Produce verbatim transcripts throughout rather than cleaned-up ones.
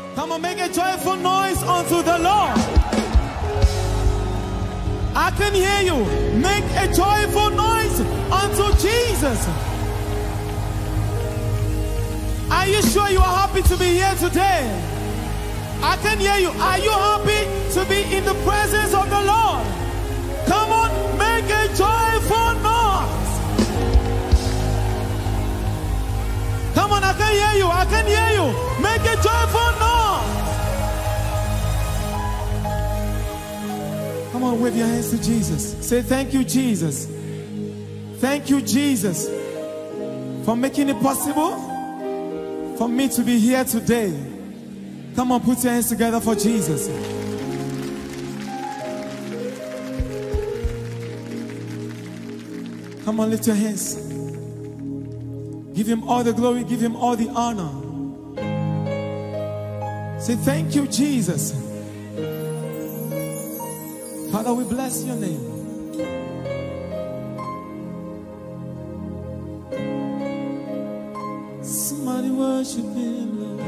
Come on, make a joyful noise unto the Lord. I can hear you. Make a joyful noise unto Jesus. Are you sure you are happy to be here today? I can hear you. Are you happy to be in the presence of the Lord? Come on, make a joyful noise. Come on, I can hear you. I can hear you. Make a joyful noise. Come on, wave your hands to Jesus. Say, thank you, Jesus. Thank you, Jesus, for making it possible for me to be here today. Come on, put your hands together for Jesus. Come on, lift your hands. Give him all the glory, give him all the honor. Say, thank you, Jesus. Father, we bless your name. Somebody worship him, Lord.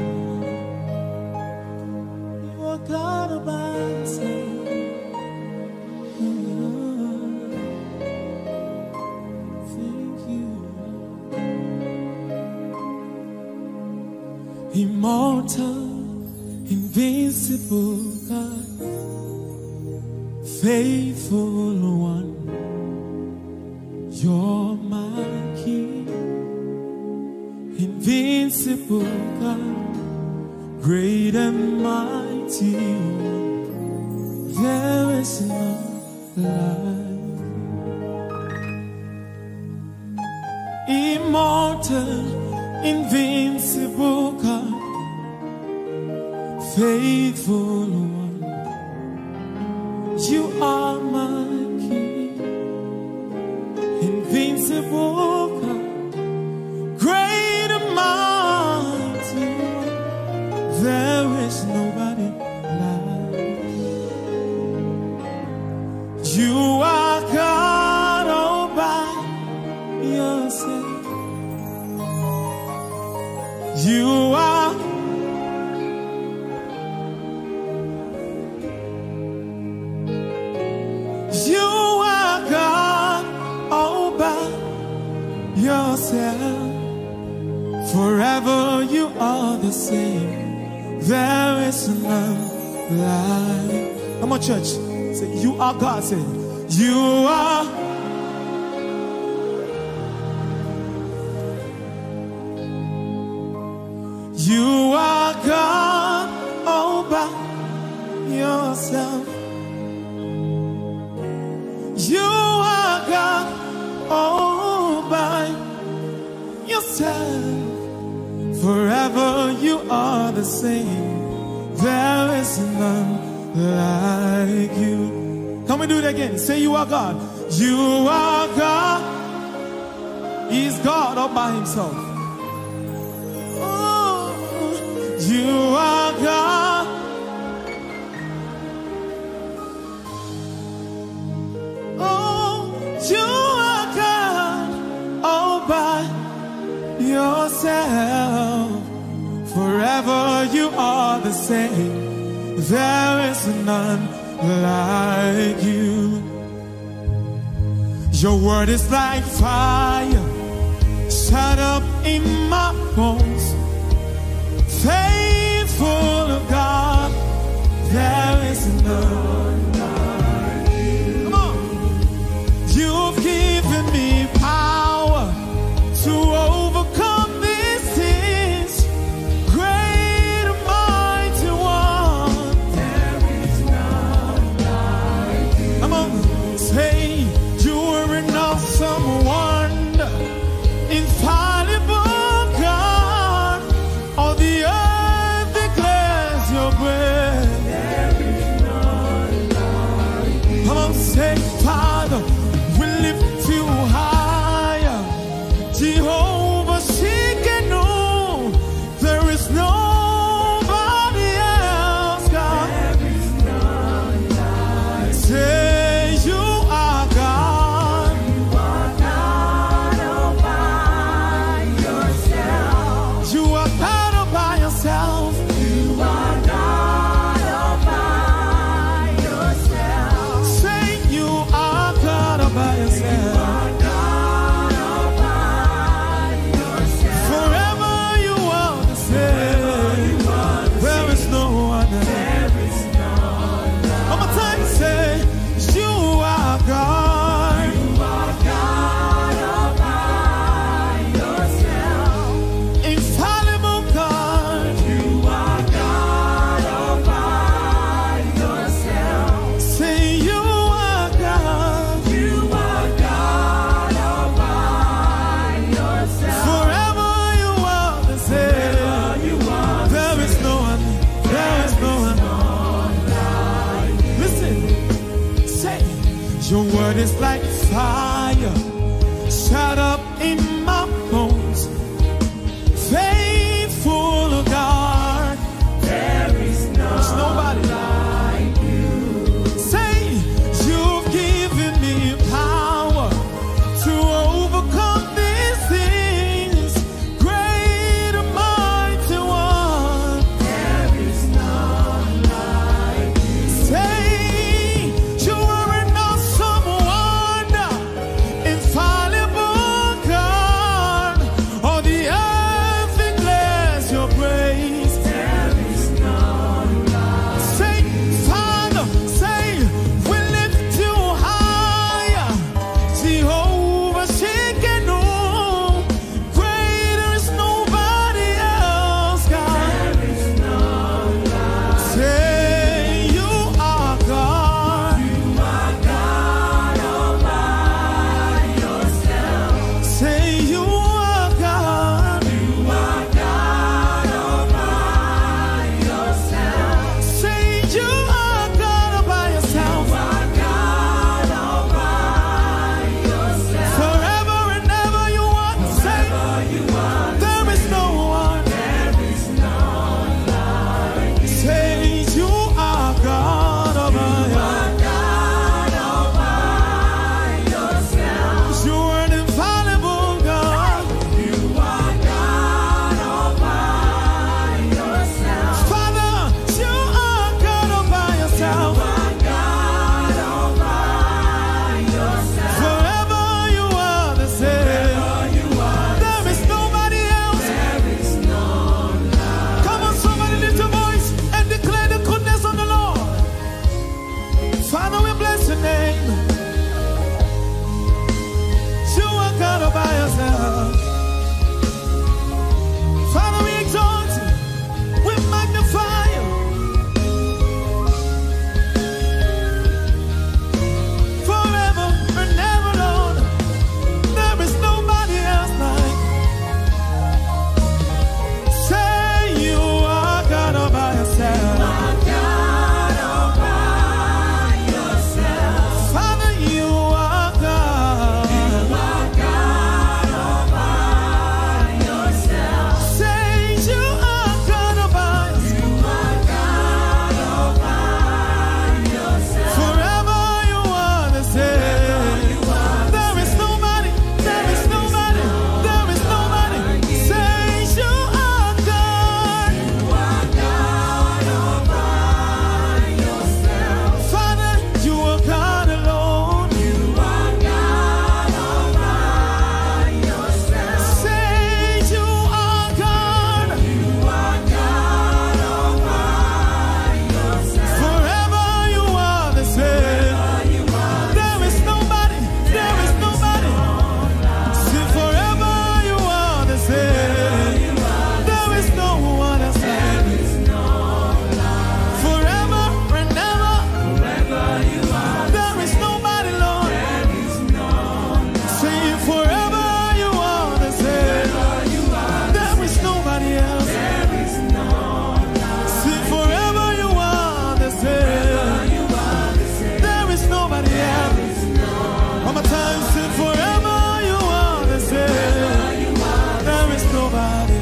You are God all by yourself. Immortal, invincible God, faithful one, you're my King. Invincible God, great and mighty one, there is none like. Immortal, invincible God, faithful one, you are my King. Invincible God, great and mighty one, there is nobody like. You are God all by yourself. You are, you are God all by yourself. Forever you are the same. There is none like. Come on, church. Say, you are God. Say, you are. You are God all by yourself. You are God all by yourself. Forever you are the same. There is none like you. Come and do it again. Say, you are God. You are God. He's God all by himself. You are God. Oh, you are God all by yourself. Forever you are the same. There is none like you. Your word is like fire, shut up in my bones. Faithful God, there is none like you. Come on. You've given me power to overcome these things. Great and mighty one, there is none like you. Come on. Say, you are an awesome wonder, infallible God. it's like fire shut up in my bones. Faithful God, there is there's nobody like you. Say, you've given me power to overcome these things. Great and mighty one, There is none like you. say, you are an awesome wonder, infallible God. All the earth declares your praise. There is none like Say, Father, say, we lift you higher. Jehovah Shekinu, greater is nobody else, God. There is none like Say, you are God. you. Are God all by yourself. Say, you are God. You are God all by yourself. Say, you are God all by yourself. You are God all by yourself. Forever and ever you are. Say, You are. there is no one. There is none like you. Say, you are God all by yourself. God all by yourself. You are an infallible God. You are God all by yourself. Father, you are God all by yourself. are God all by yourself. Forever you are the same. You are. There is nobody else. There is none like Come on, somebody lift your voice and declare the goodness of the Lord. Father, we bless your name. You are God all by yourself. Father, we exalt you. We magnify you. Forever and ever, Lord. There is nobody else like. Say you are God all by yourself. God all by yourself. Father, you are God. are God all by yourself. Say you are God all by yourself. are God all by yourself. Forever you are the same. There is nobody, there is nobody, there is nobody. Say you are God. are God all by yourself. Father, you are God alone. are God all by yourself. Say you are God. are God all by yourself. Forever you are the same. There is nobody, there is nobody. See, forever you are the same. There is no one else. Forever and ever. There is nobody, Lord. Say, forever you are the same. There is nobody else. See, forever you are the same. There is nobody else. One more time, say, forever you are the same. There is nobody.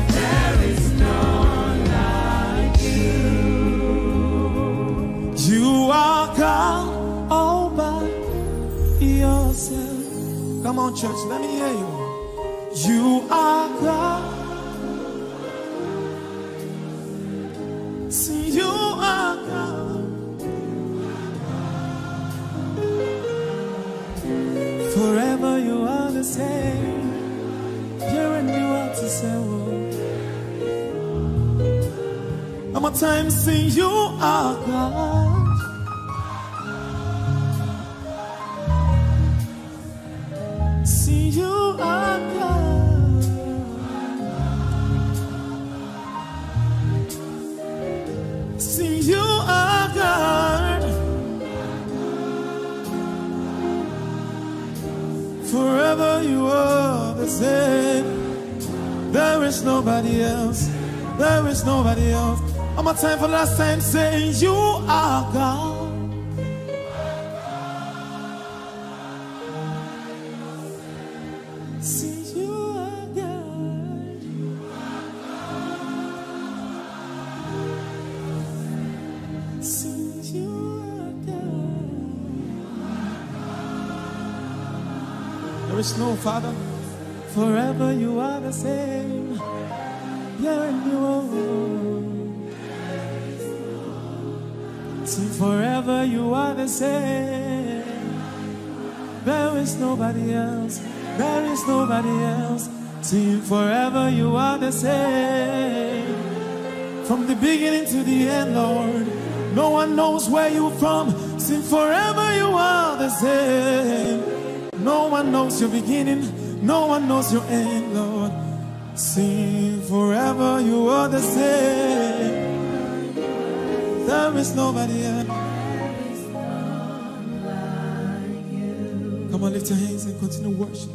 You are God all by yourself. Come on, church, let me hear you. You are God. See, you are God. Forever you are the same. You're a new heart to say, one more time, sing, you are God. See, you are God. See, you are God. Forever you are the same. There is nobody else. There is nobody else. One more time for the last time, saying you are God. is no Father. Forever you are the same. Yeah, and you are. See, forever you are the same. There is nobody else. There is nobody else. See, forever you are the same. From the beginning to the end, Lord. No one knows where you're from. See, forever you are the same. No one knows your beginning. No one knows your end, Lord. See, forever you are the same. There is nobody else. Come on, lift your hands and continue worship.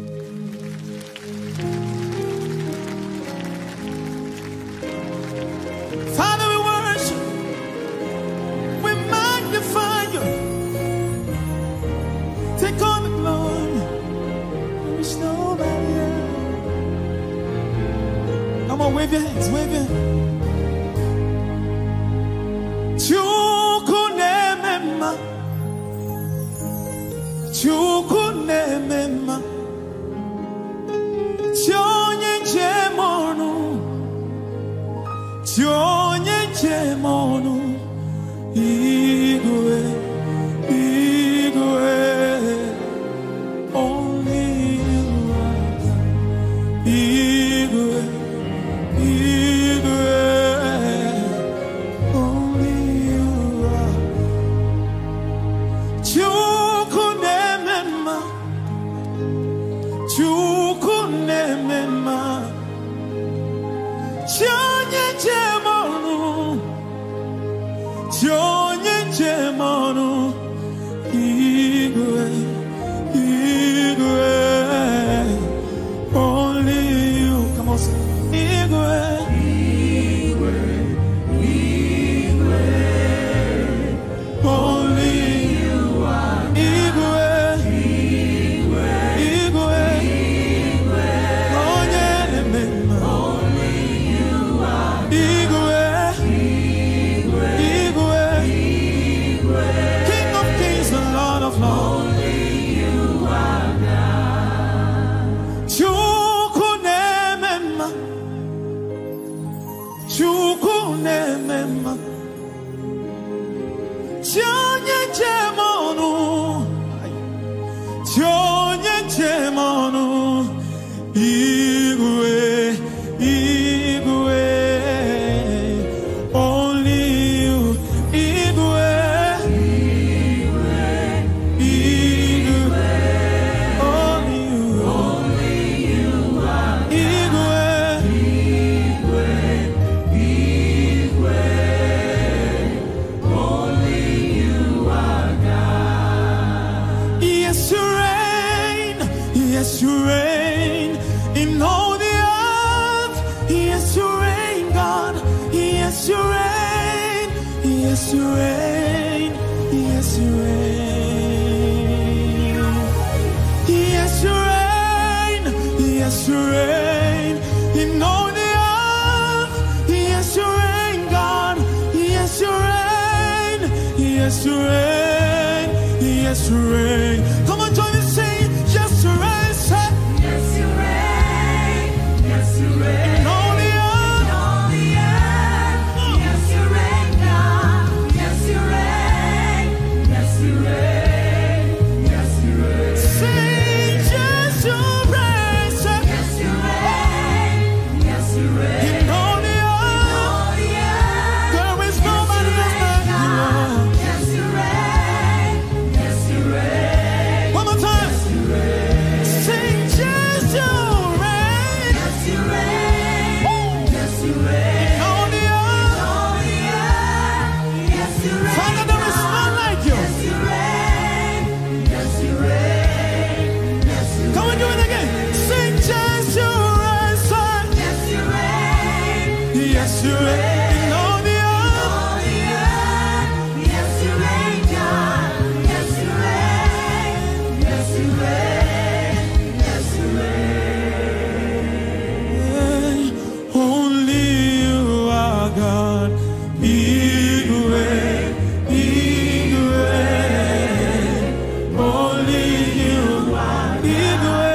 Father, we worship. We magnify you. Take all the glory. There is nobody else. Come on, wave your hands, wave your hands. Chukunemema, Chukunemema, Chonye Chemonu, Chonye Chemonu, Igwe, Igwe, only you are God. Igwe, Igwe. Only you,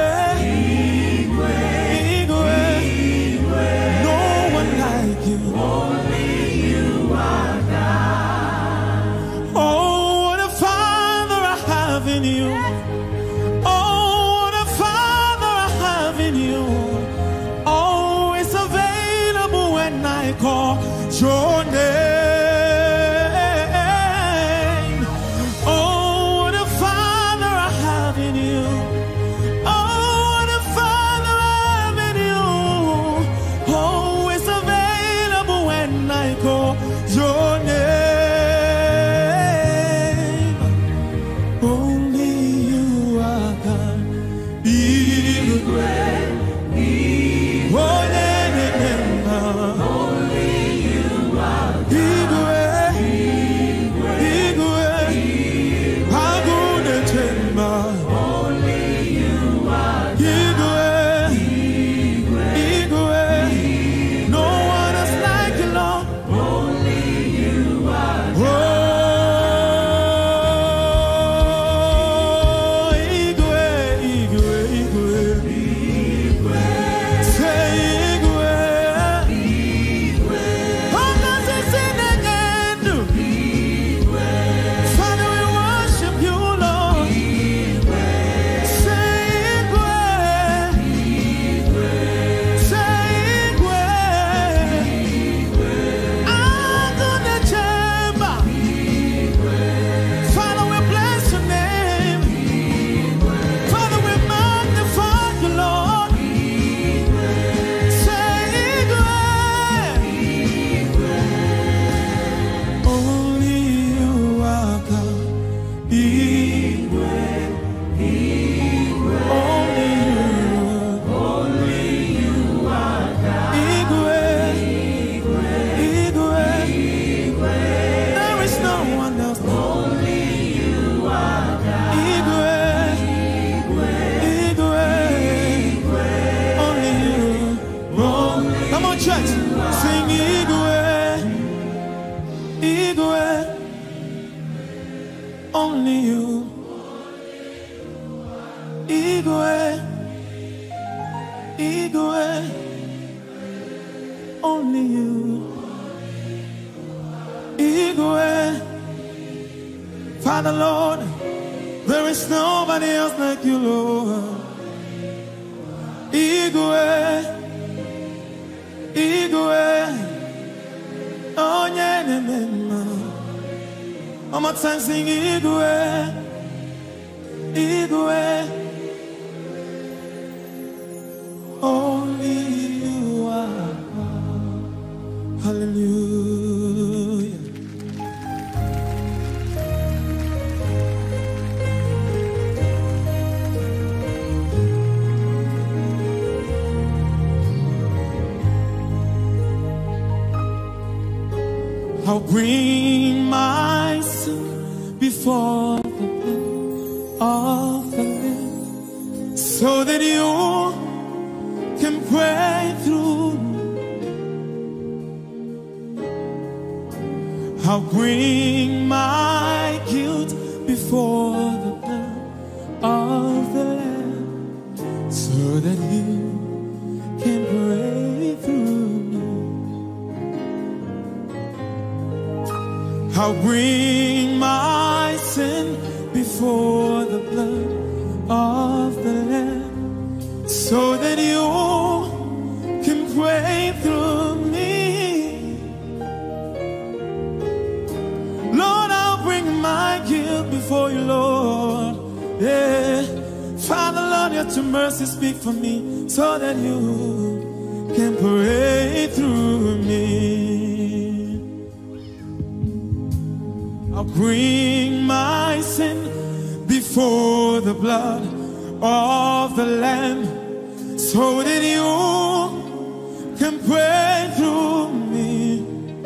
your name. Oh, what a Father I have in you. Oh, what a Father I have in you. Always available when I call your name. Only you are God. Igwe. Only you, Igwe, Igwe, only you, Igwe. Father Lord, there is nobody else like you, Lord. Igwe, Igwe, oh yeah, yeah, yeah. One more time, sing Igwe, Igwe. Only you are God. Hallelujah. I'll bring my sin before the throne of the Lamb, so that you can pray through me. I'll bring my guilt before the blood of the Lamb, so that you can pray through me. I'll bring my sin before the blood of the Lamb, so that you can pray through me. Lord, I'll bring my guilt before you, Lord. Yeah. Father, Lord, let your mercy speak for me, so that you can pray through me. I'll bring my sin before the blood of the Lamb, so that you can pray through me.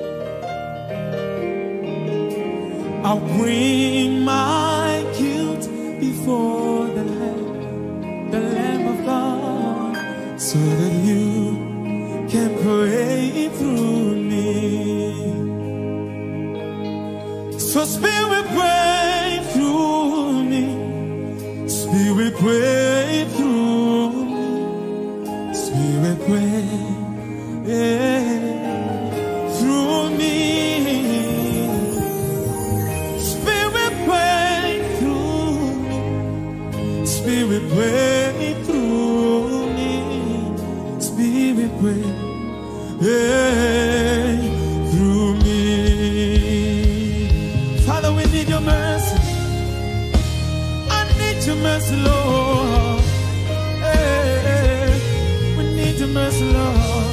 I'll bring my guilt before the Lamb, the Lamb of God, so that you can pray through me. So Spirit, pray through me. Spirit, pray through me. Spirit, pray, yeah, through me. Spirit, pray through me. Spirit, pray through me. Spirit, pray, yeah, through your mercy, Lord. Hey, hey, we need your mercy, Lord.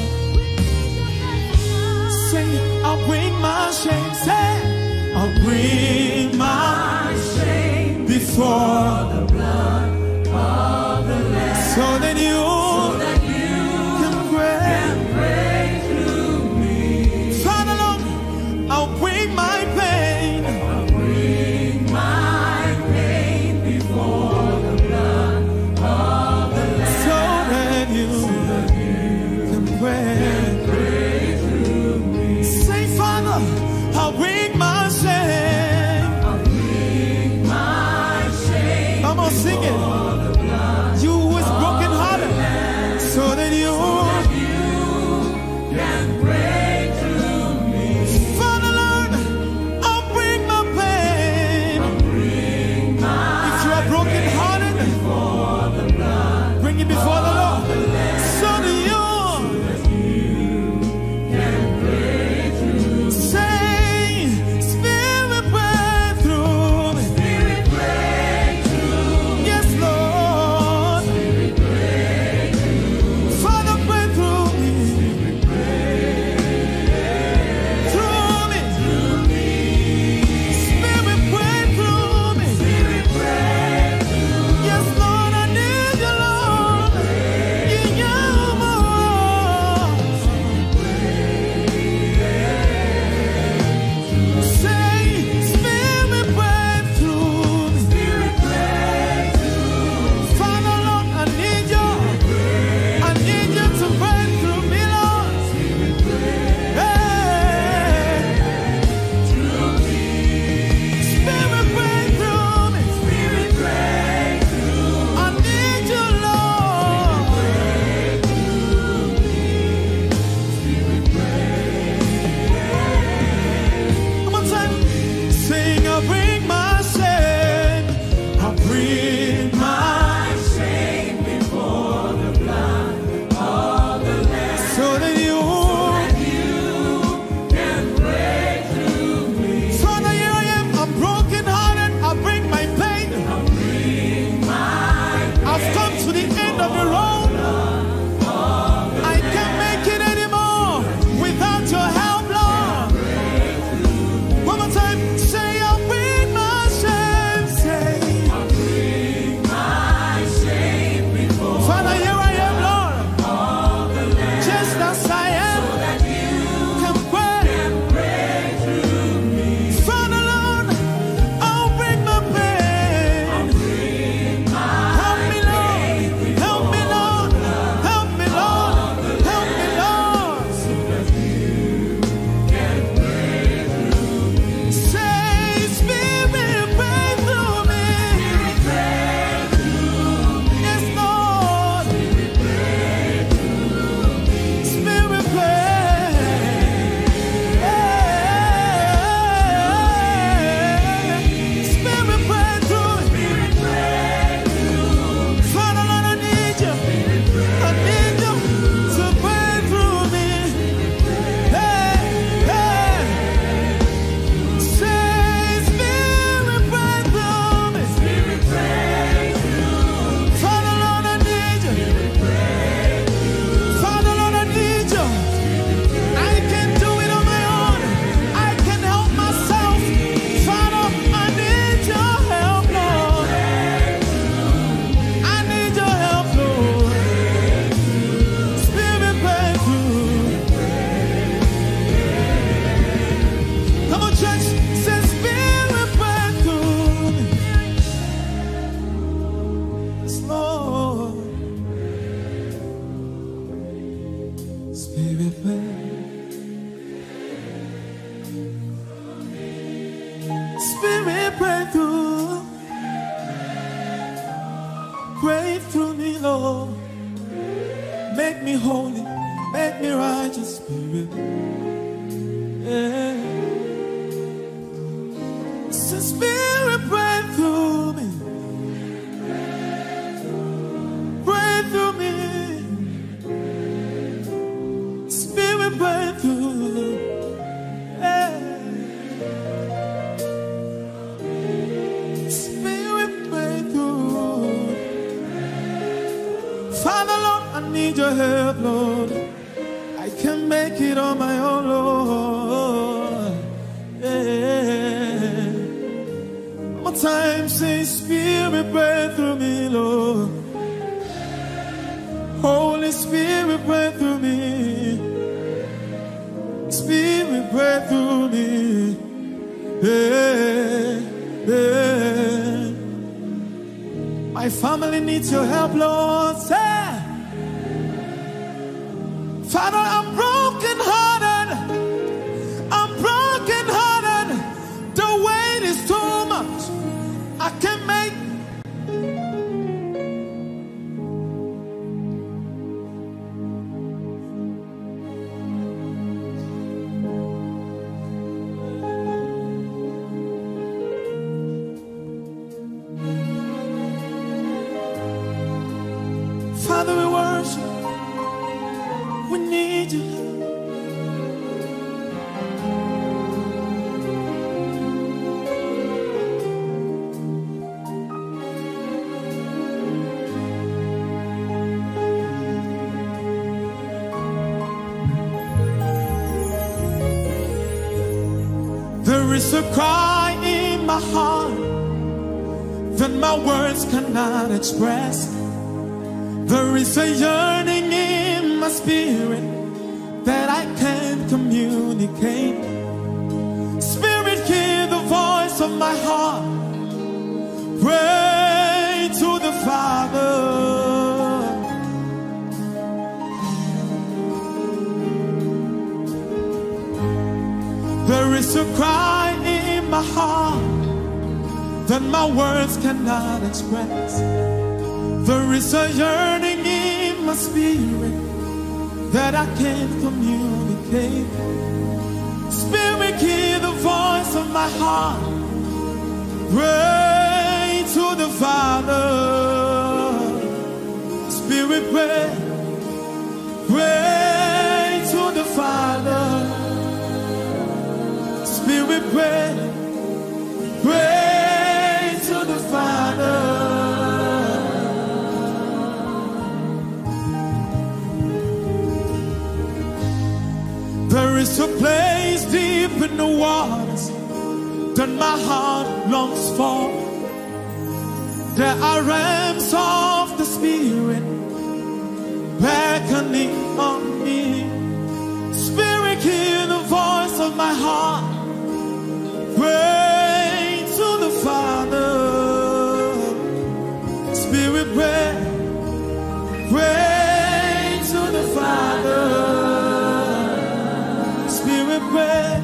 Say, I'll bring my shame. Say, I'll bring my shame before the blood of the Lamb, so that you, so that you can pray, can pray through me. Father, Lord, I'll bring my pain. I'll bring my pain before the blood of the Lamb, so that you, so that you can pray, can pray through me. Say, Father, I'll bring my shame. I'll bring my shame. Come on, sing it. You who is broken hearted, so that you, so that you can break through me. Father, Lord, I'll bring my pain. I'll bring my if you are broken hearted, before the blood, bring it before the Lord, so that you, so that you can break through. Say, Spirit, break through me. Spirit, break through. Yes, Lord. Spirit, break through. Father, break through me. Spirit, break through me. Through me. Spirit, break through me. Spirit, break through. Yes, Lord, I need you, Lord. Yeah, yeah, more. Say, Spirit, break through me. Spirit, break through. Father, Lord, I need you. I need you to break through me, Lord. Spirit, break through me. Spirit, break through me. Spirit, break through. I need you, Lord. Break through me. Spirit, break. One more time. Sing, I'll bring my shame. I'll bring my shame before the blood of the Lamb, so that you, so that you can break through me. Father, here I am. I'm broken hearted. I'll bring my pain. I'll bring my pain. I've come to the end of the road. I can't make it anymore without your help, Lord. One more time, say, I'll bring my shame. Say, I'll bring my shame before. Father, here I am, Lord. Just as I am, so that you can pray, can pray through me. Father, Lord, I'll bring my pain. I'll bring my help me, Lord. Help me, Lord. Help me, Lord. Help me, Lord. So that you can pray through me. Say, Spirit, pray through me. Spirit, pray through me. Yes, Lord. Spirit, pray through me. Spirit, pray. Spirit, pray through me. Spirit, pray through me. Father, Lord, I need you. I need you to pray through me. Hey, hey. Say, Spirit, pray through me. Spirit, pray through me. Father, Lord, I need you. Father, Lord, I need you. I can't do it on my own. I can help myself. Father, I need your help, Lord. I need your help, Lord. Spirit, pray through. Come on, church. Say, Spirit, pray through me. Yes, Lord. Spirit, pray. Spirit, pray through. Pray through me, Lord. Make me holy. Make me righteous, Spirit. Yeah. So, Spirit, pray through me. Pray through me. Spirit, pray through. Yeah. Spirit, pray through. yeah, yeah. My family needs your help, Lord. Say, Father, I'm broken hearted. I'm broken hearted. The weight is too much. I can't make. Father, we worship. We need you. There is a cry in my heart that my words cannot express. There is a yearning in my spirit that I can't communicate. Spirit, hear the voice of my heart. Pray to the Father. There is a cry in my heart that my words cannot express. There is a yearning in my spirit that I can't communicate. Spirit, hear the voice of my heart. Pray to the Father. Spirit, pray. Pray to the Father. Spirit, pray. Pray to the Father. There is a place deep in the waters that my heart longs for. There are realms of the Spirit beckoning on me. Spirit, hear the voice of my heart. Pray to the Father. Spirit, pray. Pray to the Father. Spirit, pray,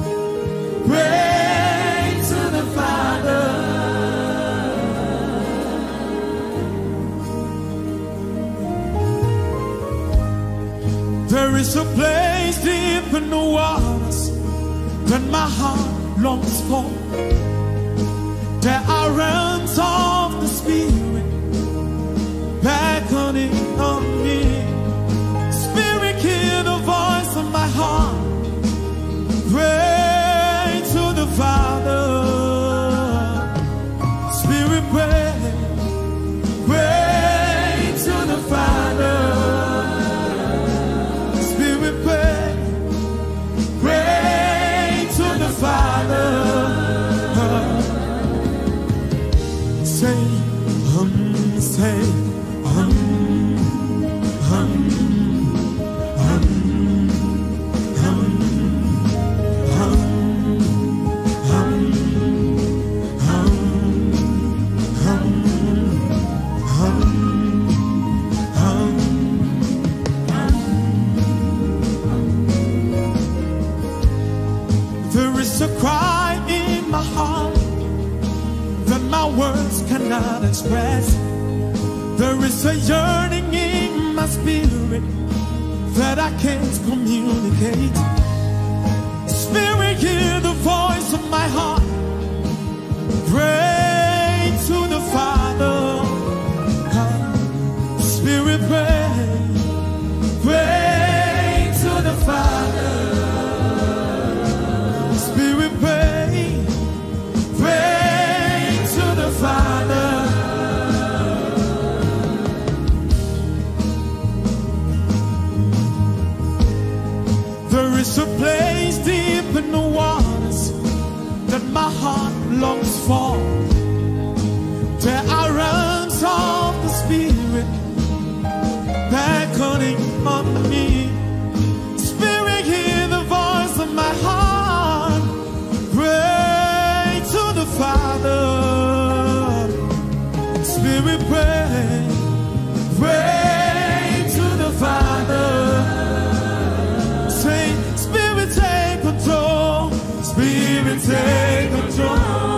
pray to the Father. There is a place deep in the waters that my heart longs for. There are realms of the Spirit beckoning on me. Spirit, hear the voice of my heart. Pray to the Father. Spirit, pray. Pray to the Father. Spirit, pray. Pray to the Father. Say, hum, say, hum, hum. A cry in my heart that my words cannot express. There is a yearning in my spirit that I can't communicate. Spirit, hear the voice of my heart. Pray to the Father. Spirit, pray. Pray to the Father. Spirit, pray, pray to the Father. There is a place deep in the waters that my heart longs for. There are realms of the Spirit beckoning on me. Spirit, hear the voice of my heart. Pray Spirit, pray, pray to the Father. Say, Spirit, take control. Spirit, take control.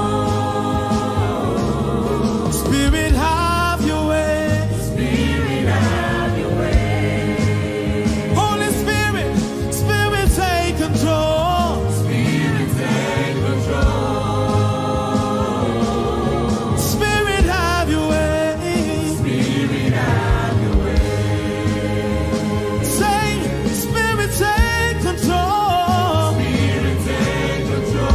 Spirit, have your way. Spirit, have your way. Holy Spirit, Spirit, take control. Spirit, take control. Spirit, have your way. Spirit, have your way. Say, Spirit, take control. Spirit, take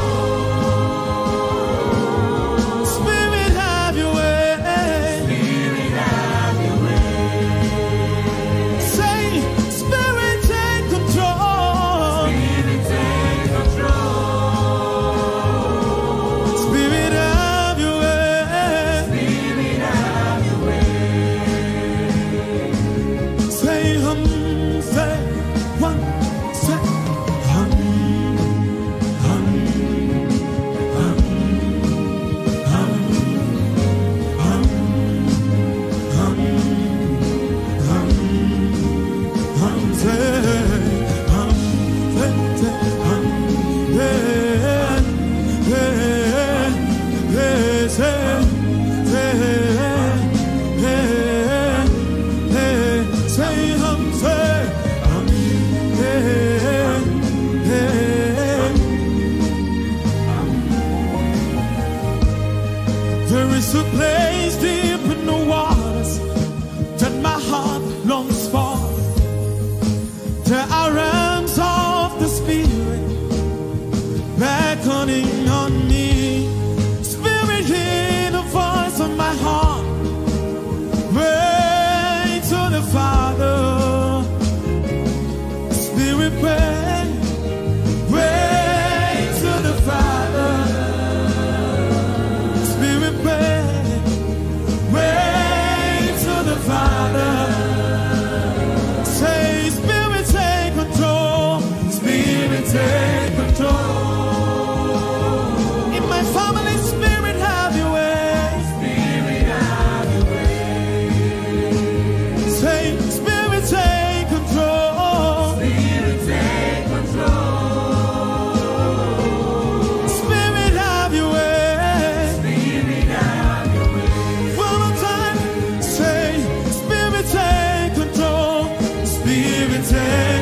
control. Spirit, have your way. Spirit, have your way. Say, Spirit, take control. Spirit, take control. Spirit, have your way. Spirit, have your way. Say, hum, say, one, say, hum, hum, hum, hum, hum, hum, hum, hum, say, hum, say, say, hum, yeah, yeah, yeah, say, say, yeah, yeah, say, hum, say, hum, yeah, yeah. There is a place deep in the waters that my heart longs for. There are realms of the Spirit beckoning on me. Spirit, hear the voice of my heart. Pray to the Father. Spirit, pray, pray to the Father. Spirit, pray, pray to the Father. Say, Spirit, take control. Spirit, take control. In my family, Spirit, have your way. Spirit, have your way. Say, Spirit, take control. Spirit, take control. Spirit, have your way. Spirit, have your way. One more time. Say, Spirit, take control. Spirit, take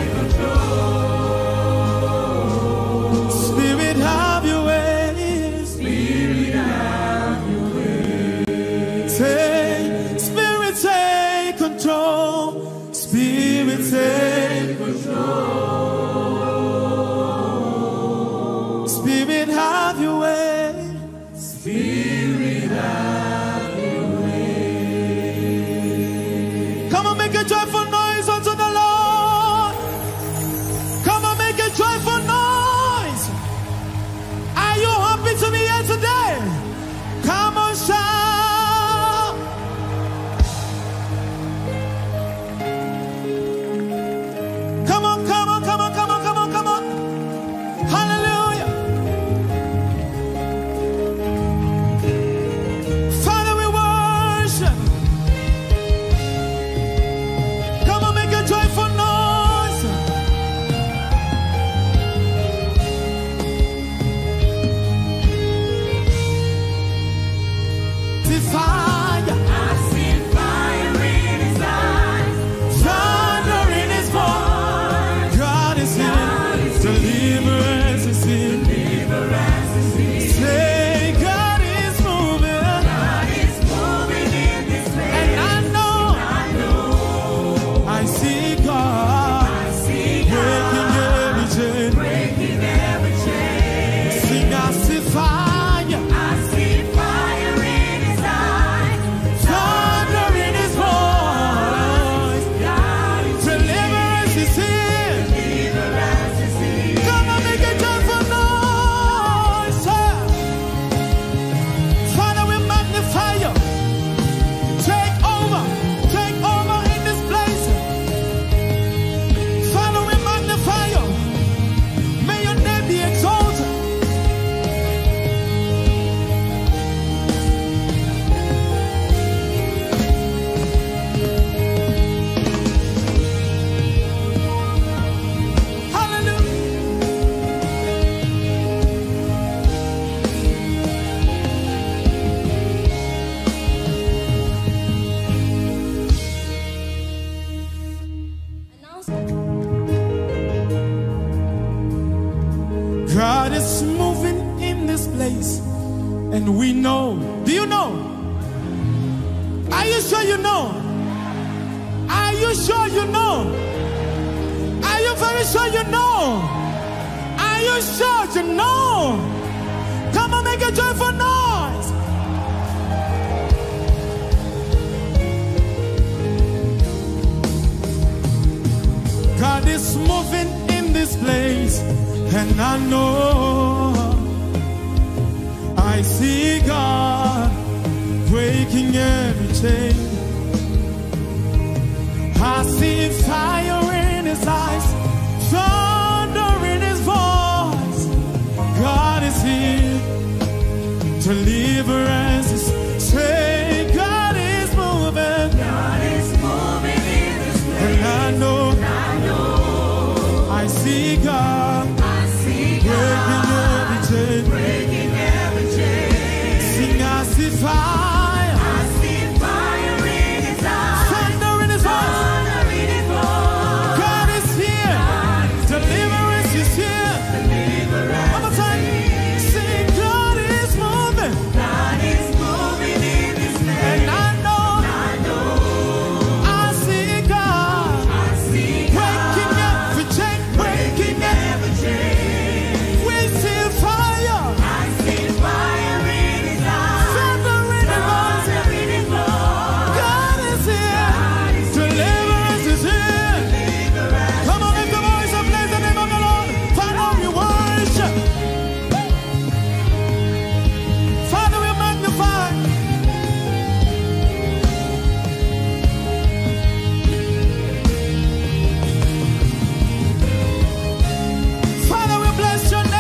control. Spirit, have your way. Spirit, have your way. Say, Spirit, take control. Spirit, take control. Spirit, have your way. Spirit, have your way. Come on, make a joyful noise unto the Lord. Come on, make a joyful noise. Are you happy to be here today? Come on, shout. Come on, come on, come on, come on, come on, come on. Hallelujah. Father, we worship. Come on, make a joyful noise. The fire, I see fire in his eyes. thunder in his voice. God is here. Deliverance is here. Deliverance is here. Say, God is moving. God is moving in this place. And I know, I know. I see God I see breaking God every chain. breaking every chain. Sing, I see fire. I see fire in his eyes. Thunder in his voice. God is Deliverance is here. deliverance is here. Come on, make a joyful noise. Father, we magnify you. Take over. Take over in this place. Father, we magnify you. May your name be exalted. is moving in this place. And we know. Do you know? Are you sure you know? Are you sure you know? Are you very sure you know? Are you sure you know? Come on, make a joyful noise. God is moving in this place, and I know I see God breaking every chain. I see fire in his eyes, thunder in his voice. God is here, deliverance is say God is moving. God is moving in this place. And I know, I know, I see God I see breaking God every chain. breaking every chain. Sing, I see fire, I see fire in his eyes, thunder in his voice. thunder in his voice. God is here, God is deliverance is here. deliverance. One more time, sing, God is moving. God is moving in this place. And I know, I know, I see God I see breaking God every chain, breaking every. every chain. We see fire, I see fire in his eyes, thunder in his voice. thunder in his voice. God is here, deliverance is here. Come on, lift the voice and bless the name of the Lord. Father, we worship. Father, we magnify. Father, we bless your name.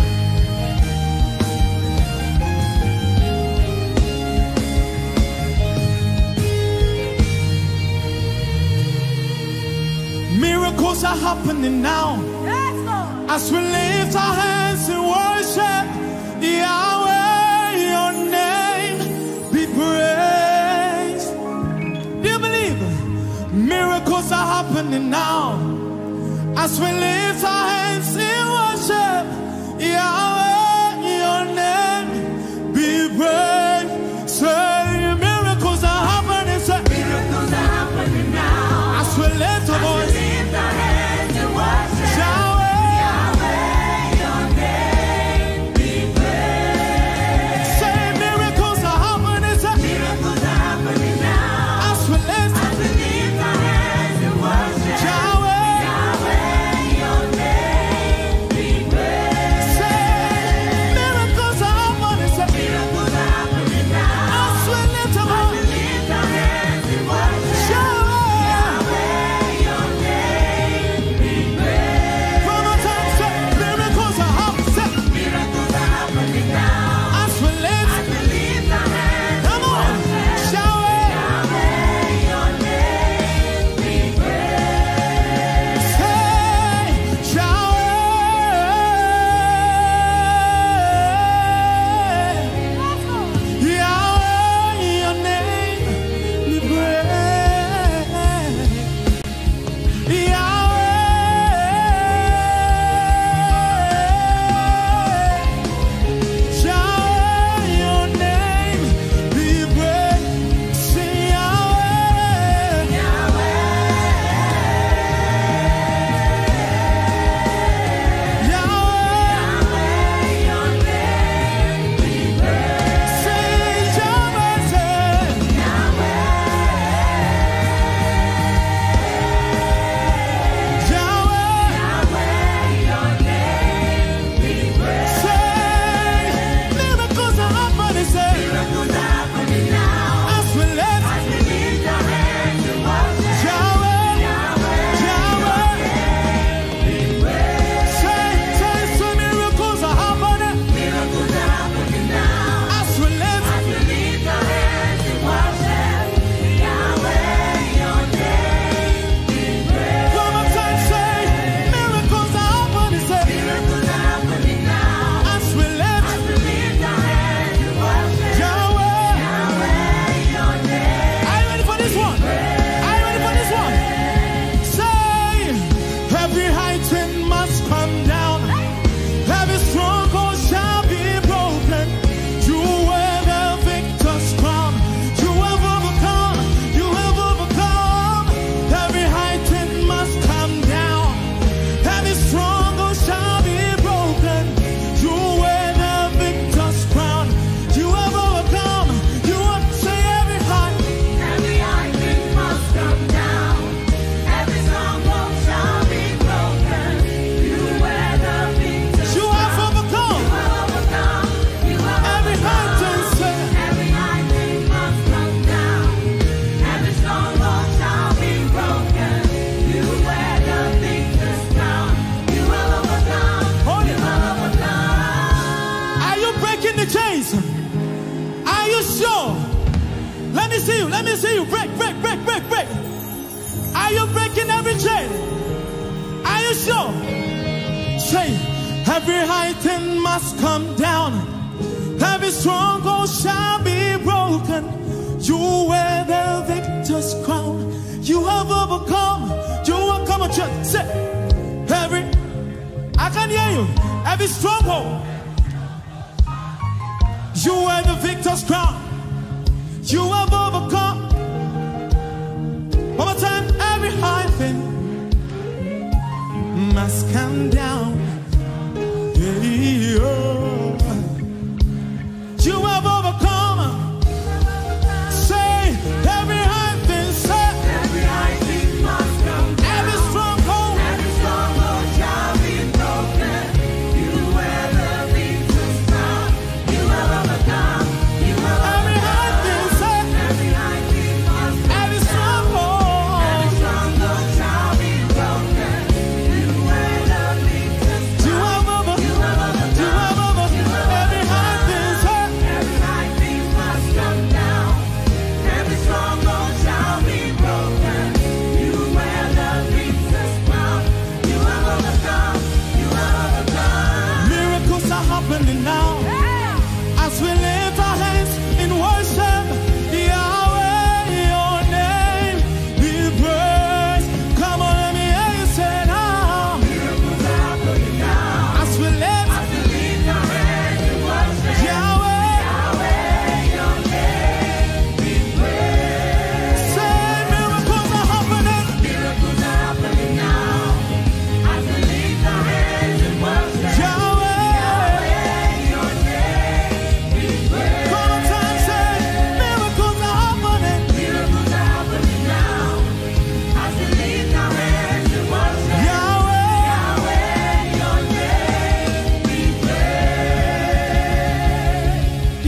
Miracles are happening now as we lift our hands in worship. Yahweh, your name be praised. Do you believe? Miracles are happening now as we lift our hands in worship. Yahweh, your name be praised. Say, miracles are happening. Say, Miracles are happening now. as we lift our voice. Lift our hands and worship. Yahweh, Yahweh, your name be praised. say, miracles are happening. Say, Miracles are happening now. as we lift. As we lift our hands and worship. Yahweh, Yahweh, your name chains. Are you sure? Let me see you. Let me see you. Break, break, break, break, break. Are you breaking every chain? Are you sure? Say, every high thing must come down. Every stronghold shall be broken. You wear the victor's crown. You have overcome. You overcome a church. Say, every, I can hear you. Every stronghold. You wear the victor's crown. You have overcome. One more time. Every high thing must come down. Yeah, oh. You have overcome. Say, every high thing, say, every high thing must come down. Every stronghold, every stronghold shall be broken. You wear the victor's crown. You have overcome. You have every high thing, say, every high thing must come every down. stronghold, Every stronghold shall be broken. You wear the victor's crown. you have over, You have overcome. you have over, You have every high thing, say, Every high thing must come down. Every stronghold shall be broken. You wear the victor's crown. You have overcome. You have overcome. miracles are happening now. As we lift our hands in worship, Yahweh, your name be praised. Come on, let me hear you say now. Miracles are happening now. As we lift, As we lift our hands in worship, Yahweh, Yahweh, your name be praised. say miracles are happening. Miracles are happening now. As we lift our hands in worship, Yahweh, Yahweh, your name be praised. one more time, say miracles are happening. Miracles are happening now. As we lift our hands in worship, Yahweh, Yahweh, your name be praised.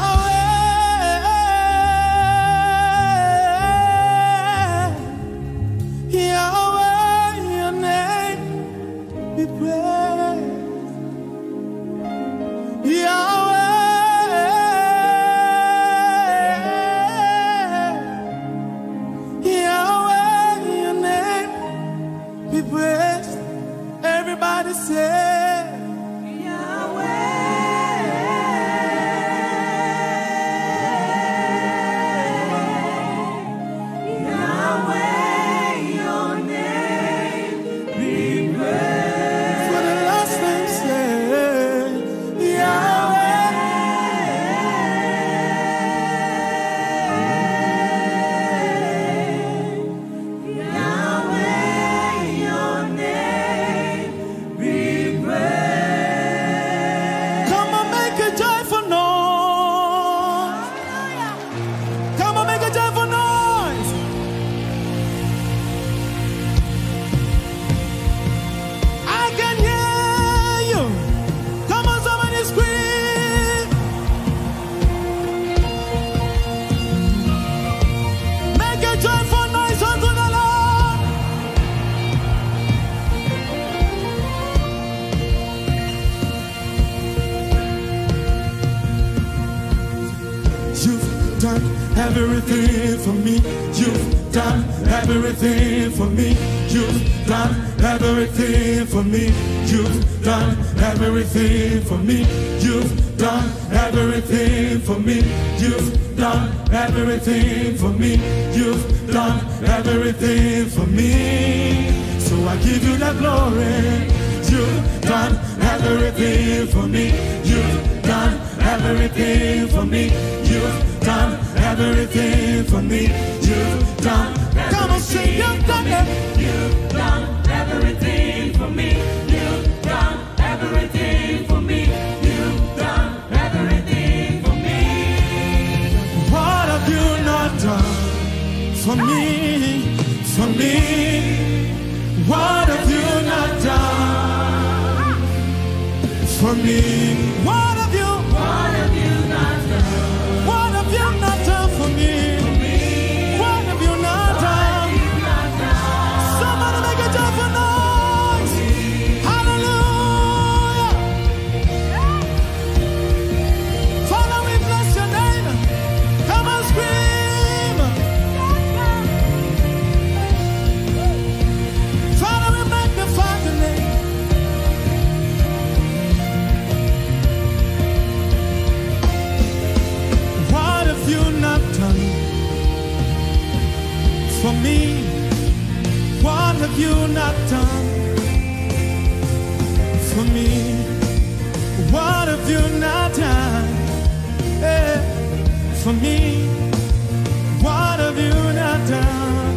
Yahweh, Yahweh, your name be praised. Yahweh, Yahweh, your name be praised. Everybody say, Yahweh, your name be praised. for the last name say, Yahweh, Yahweh, your name be praised. come on, make a joyful noise. Come on, make a joyful noise. I can hear you. Come on, somebody scream. Make a joyful noise unto the Lord. You've done everything for me. You've done everything for me. You've done everything for me. You've done everything for me. You've done everything for me. You've done everything for me. You've done everything for me. So I give you the glory. You've done everything for me. You've done everything for me. You've done everything for me. You've done. Come on, sing. You've done it. You've done everything for me. You've done everything for me. You've done everything for me. What have you not done for me? For me. What have you not done for me? What have you? What have you not done? What have you not done for me? What have you not done? Somebody make a joyful noise. Hallelujah. For have you not done for me? What have you not done eh, for me? What have you not done?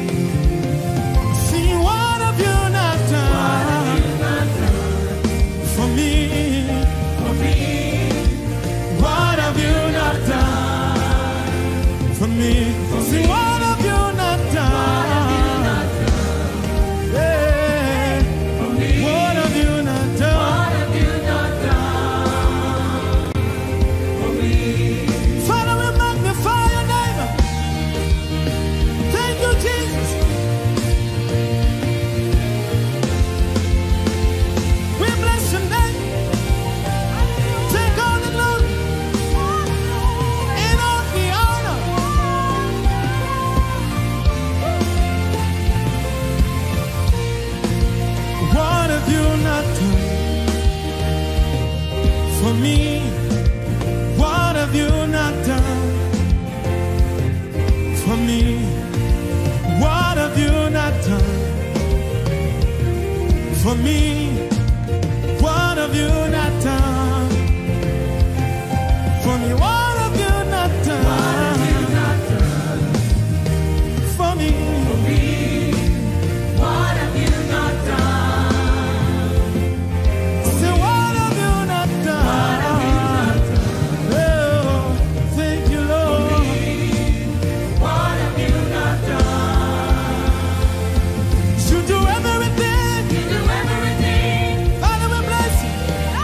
See, what have you not done for me? For me. What have you not done for me? See, what have you not done? Yeah. What have you not done? For me. Father, we magnify your name. Thank you, Jesus. We bless your name. Take all the glory and all the honor. What have you not done for me? What have you not done for me? What have you not done for me? What have you not done for me? What have you not done for me? What have you not done? Say, what have you not done? Oh, thank you, Lord. What have you not done? You do everything. You do everything. Father, we bless you.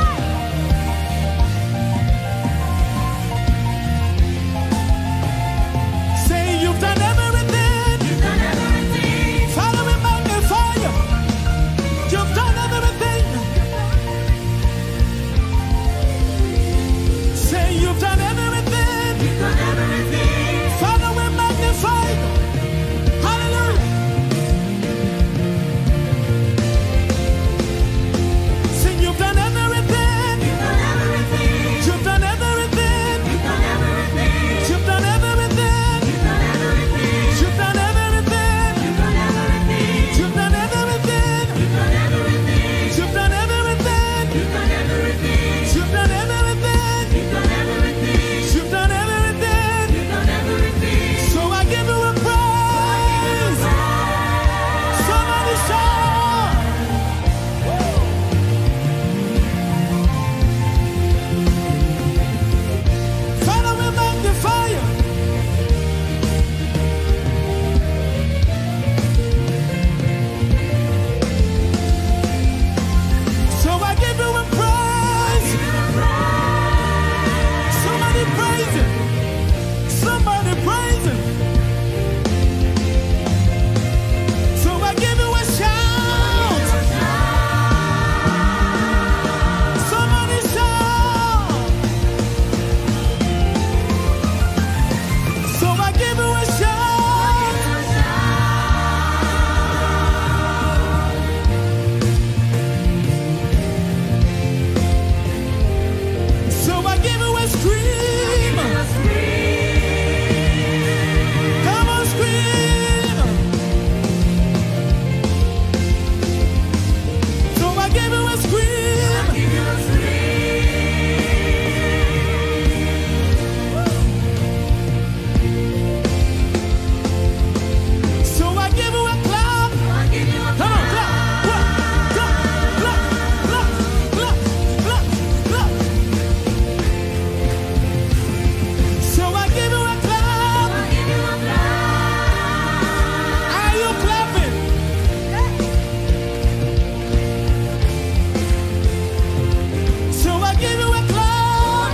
Say, you've done everything. You've done everything. Father, we magnify you. You've done everything. Say, you've done everything. You've done everything. Father, we magnify you. Hallelujah. Say, you've done everything. You've done everything. You've done everything. You've done everything. You've done everything. You've done everything. You've done everything. You've done everything. You've done everything. You've done everything. You've done everything. You've done everything. You've done everything. You've done everything. You've done everything. You've done everything. So I give you a praise. Somebody shout. Father, we magnify you. So I give you a praise. Somebody praise him. Somebody praise him. So I give you a shout. Somebody shout. So I give you a shout. So I give you a scream. Come on, scream. So I give you a scream. So I give you a clap. Come on, clap. Clap, clap, clap, clap, clap, clap, clap. So I give you a clap. Are you clapping? So I give you a clap.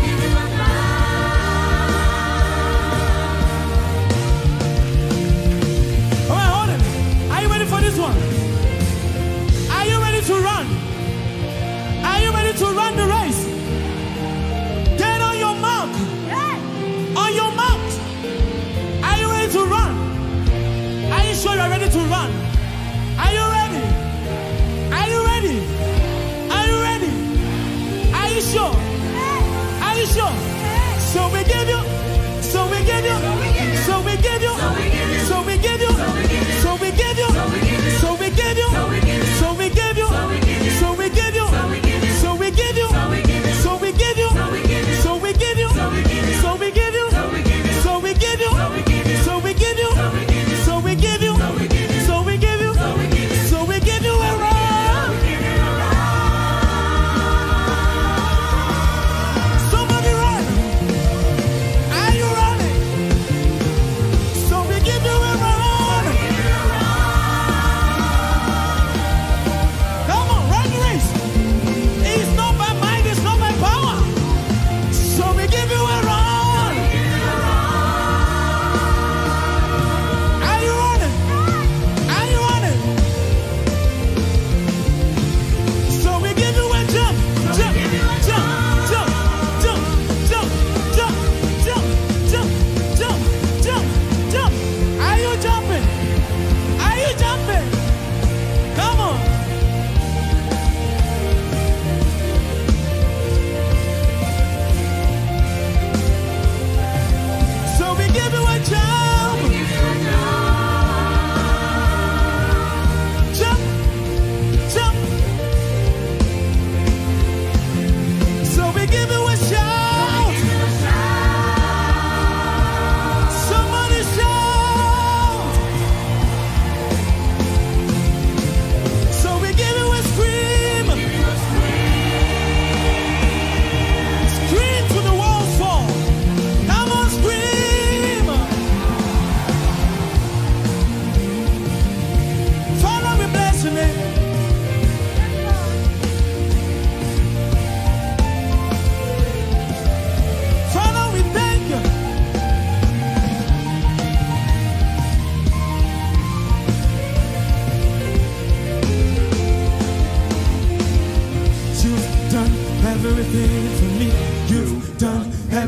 All right, hold it. Are you ready for this one? Are you ready to run? Are you ready to run the race? Get on your mark. On your mark. Are you ready to run? Are you sure you're ready to run? Are you ready? Are you ready? Are you ready? Are you sure? Are you sure? So we give you. So we give you. So we give you. So we give you. So we give you. So we give you. So we give you.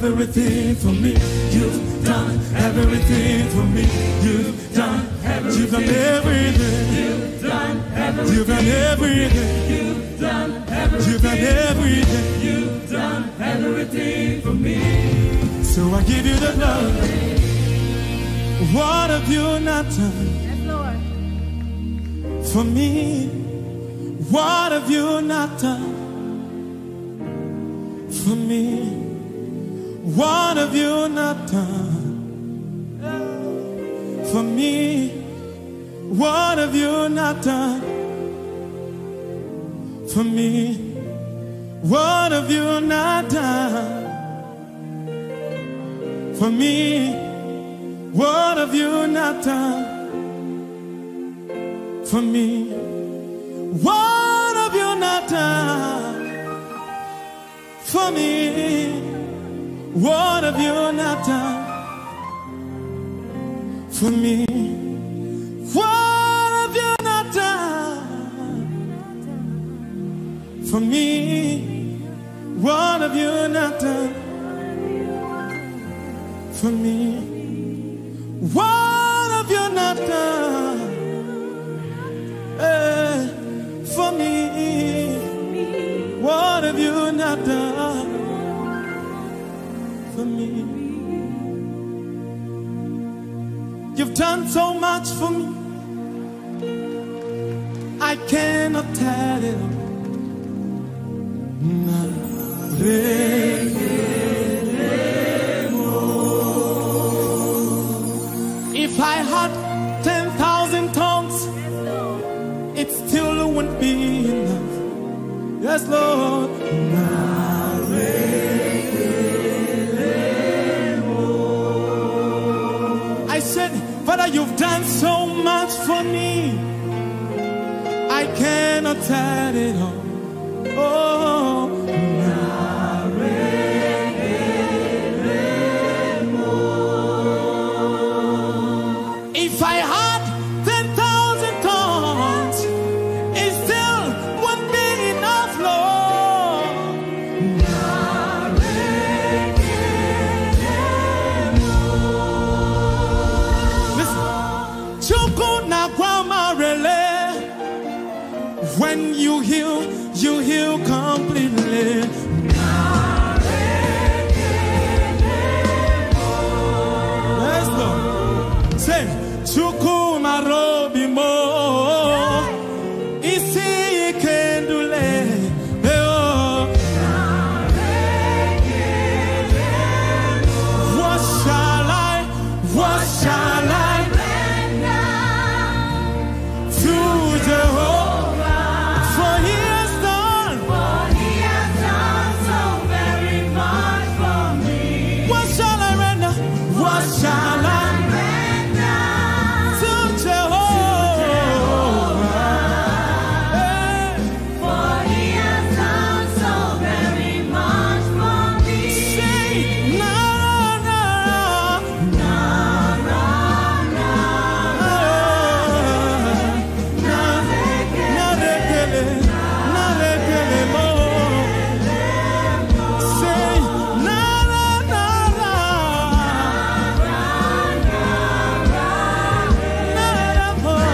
everything for me. You've done everything for me. You've done everything. You've done everything. You've done everything. You've done everything. You've done everything. You've done everything. You've done everything for me. So I give you the glory. What have you not done? Yes, Lord. For me, what have you not done? For me, what have you not done? For me, what have you not done? For me, what have you not done? For me, what have you not done? For me, what have you not done? For me, what have you not done? For me, what have you not done? For me, what have you not done? For me, what have you not done? Hey, for me, what have you not done? For me, you've done so much for me. I cannot tell it all. If I had ten thousand tongues, it still wouldn't be enough. Yes, Lord. I said, Father, you've done so much for me. I cannot tell it all. Oh, if I had ten thousand tongues, it still wouldn't be enough, Lord. Listen, Chuku na kwama rele. When you heal, you heal completely. Yes, Lord. Say, Chuku marobi mo. Isi kendule. What shall I, what shall I render to Jehovah? For he has done, For he has done so very much for me. what shall I render? What shall I Render to Jehovah? Hey, For he has done so very much for me. say, na na na na na na rekele na rekele mo. Say, na na na na na na mo.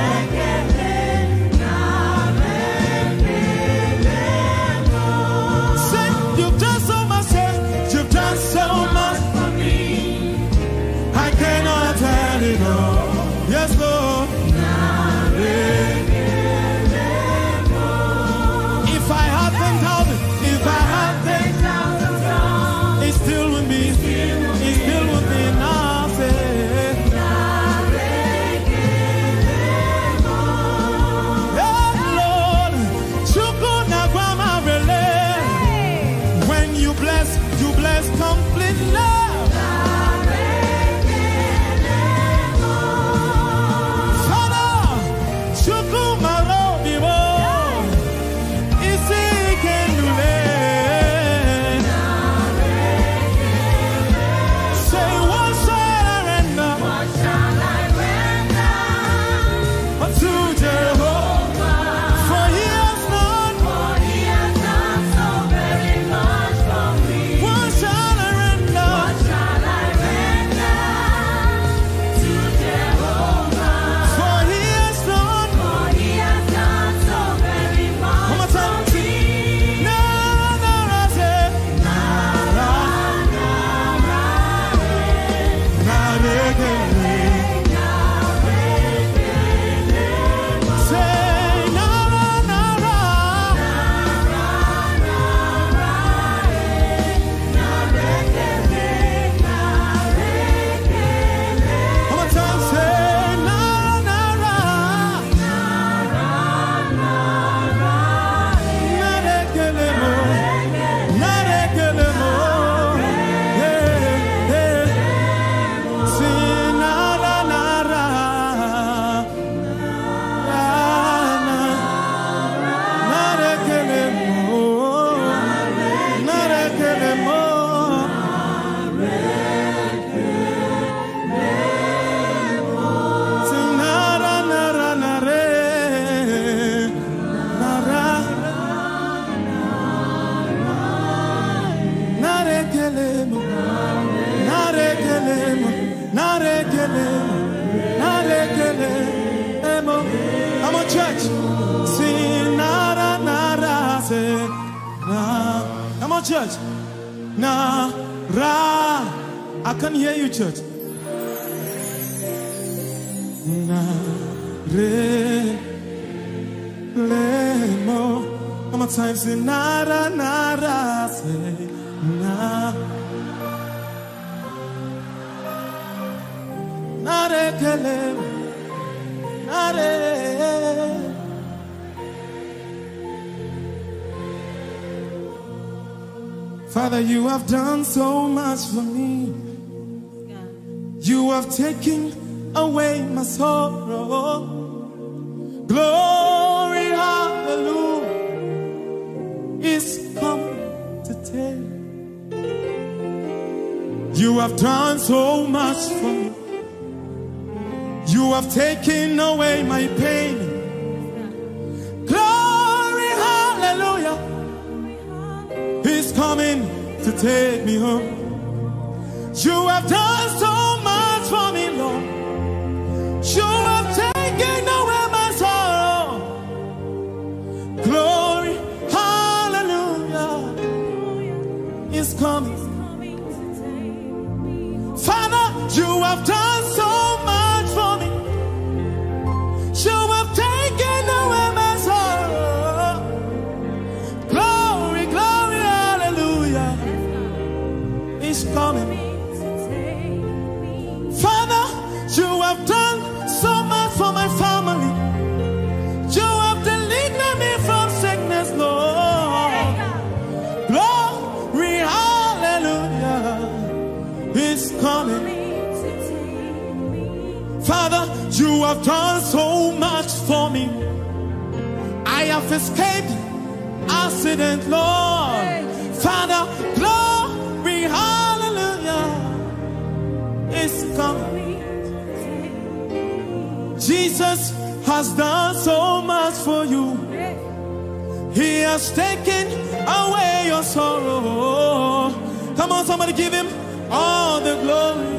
Say, you've done so much, say, you've done so much for me. I cannot tell it all. Yes, Lord. If I had ten thousand, if I had ten thousand, it still would be, it still would be enough. eh. Yes, Lord. Chuku na kwama rele. When you bless, you bless completely. Father, Chuku marobi mo. Isi kendule. Say, what shall I render What shall I render unto Jehovah? For he has done. For he has done so very much for me. What shall I render? narekele, narekele, emo. Come on, church. Sing nara nara say na. Come on, church. Na ra. I can hear you, church. Na re le mo. One more time, say nara nara say na. Narekele, nare. Father, you have done so much for me. You have taken away my sorrow. Glory, hallelujah, is come to take. You have done so much for me. You have taken away my pain. Glory, hallelujah, He's coming to take me home. You have done so much for me, Lord. You have taken away my sorrow. Glory, hallelujah, He's coming. Father, you have done so much for me. You have taken away my sorrow. Glory, glory, hallelujah, He's coming. Father, you have done so much for my family. You have delivered me from sickness, Lord. Glory, hallelujah, He's coming. Father, you have done so much for me. I have escaped accident, Lord. Father, glory, hallelujah, is coming. Jesus has done so much for you. He has taken away your sorrow. Come on, somebody give Him all the glory.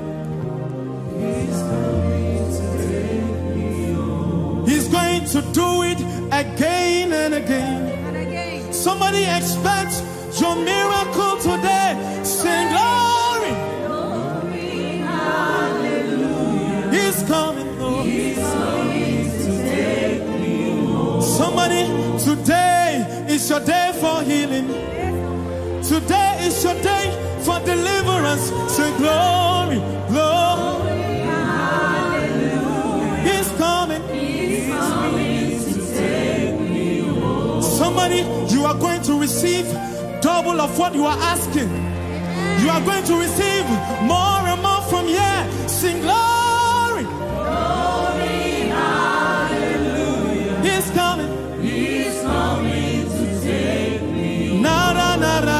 He's going to do it again and again. And again. Somebody expects your miracle today. Sing glory. Glory, hallelujah. He's coming, Lord. He's coming to take me home. Somebody, today is your day for healing. Today is your day for deliverance. Say glory, glory. He's coming. He's coming to take me home. Somebody, you are going to receive double of what you are asking. You are going to receive more and more from here. Sing glory. Glory, hallelujah. He's coming. He's coming to take me home. Nara, nara.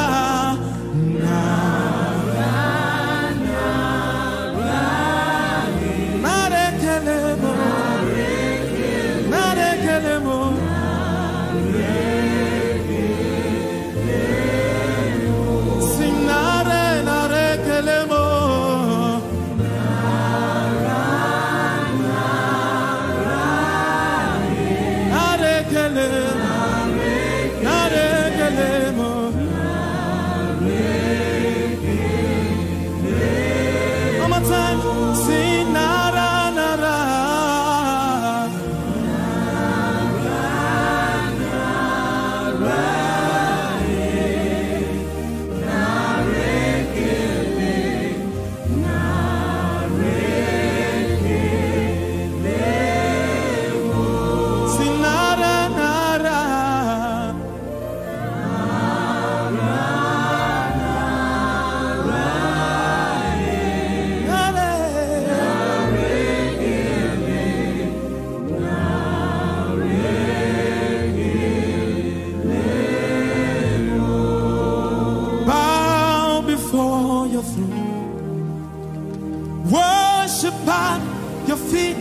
Your feet.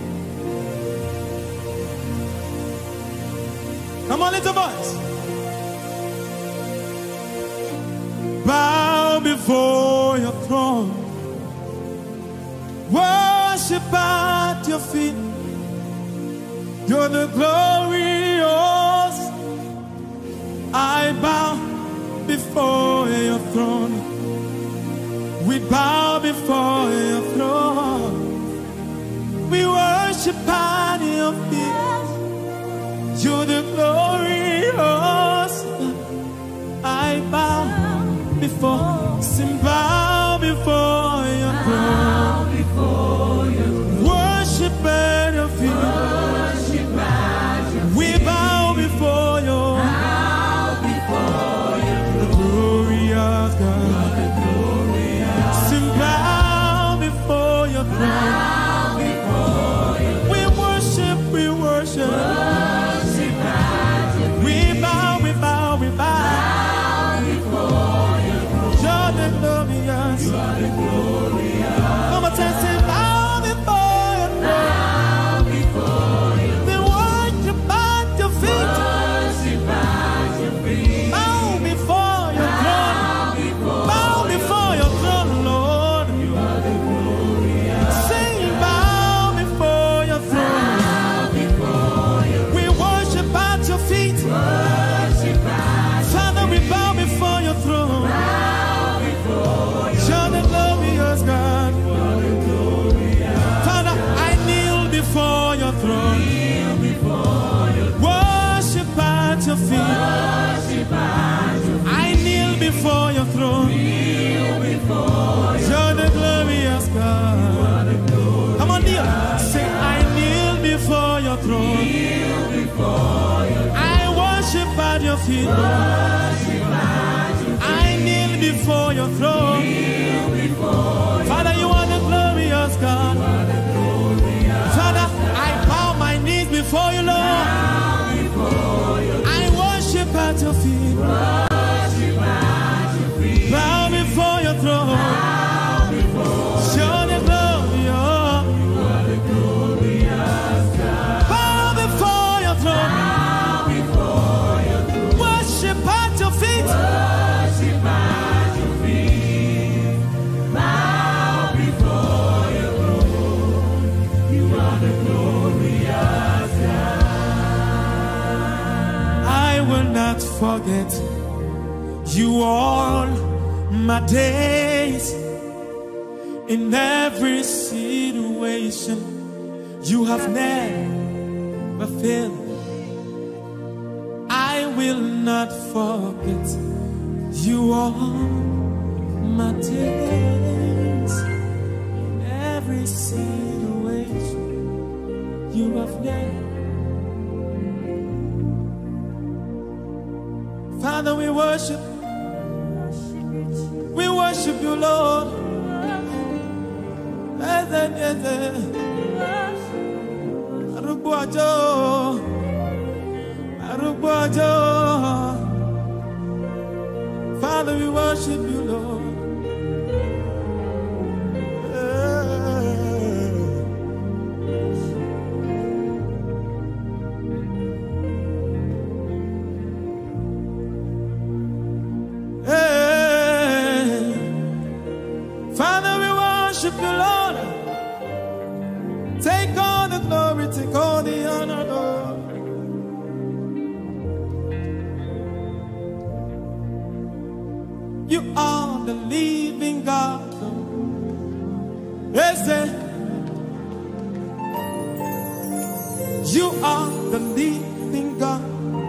Come on, little boys. Bow before your throne. worship at your feet. You're the glorious. I bow before your throne. We bow before your throne. We worship at your feet. You're the glorious. I bow before, sing bow before your throne. Worship at your feet. We bow before your, the glorious God. Sing bow before your throne. We worship, we worship. We bow, we bow, we bow. You're the glorious. Come on, say, say, bow before your throne. We worship at your feet. Bow before your throne. Bow before your throne, Lord. Sing, bow before your throne. We worship at your feet. Father, we bow before your throne. You're the glorious God. Father, I kneel before your throne. Worship at your feet. I kneel before your throne. You're the glorious God. Come on, kneel. Say, I kneel before your throne. I worship at your feet. I kneel before your throne. Father, you are the glorious God. Father, I bow my knees before you, Lord. I worship at your feet. Bow before your throne. Show the glory. Bow before your throne. Worship at your feet. I will not forget you all my days. In every situation you have never failed. I will not forget you all my days. In every situation you have never. Father, we worship. We worship you, Lord. Arugwajo, Arugwajo. Father, we worship you, Lord. Take all the glory, take all the honor, Lord. You are the living God. Yes, you are the living God.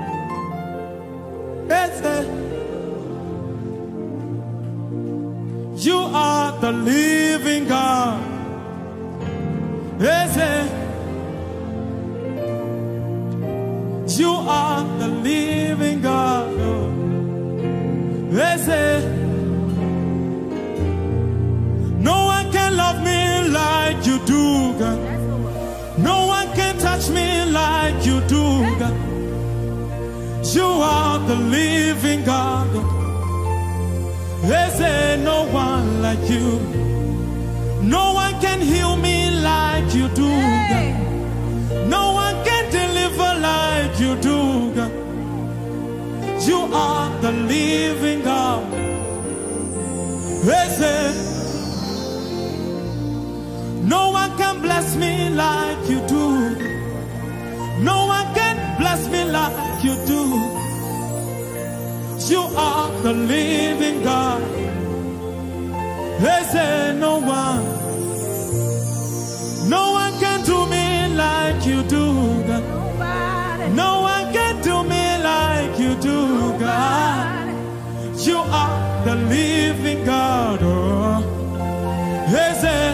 Yes, you are the living God. Yes, you are the living God. Yes, no one can love me like you do, God. No one can touch me like you do, God. You are the living God. Yes, no one like you. No one can heal me like you do, God. No one can deliver like you do, God. You are the living God. Yes, no one one can bless me like you do. No one can bless me like you do. You are the living God. There's uh, no one. No one can do me like you do, God. No one can do me like you do, God. You are the living God. Oh, there's a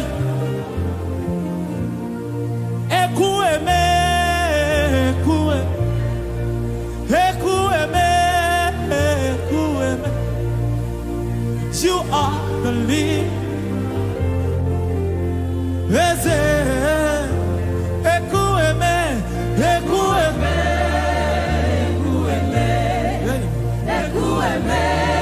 Ekueme, Ekueme, Ekueme, Ekueme. You are the living. There's a Ekueme, Ekueme, Ekueme, Ekueme.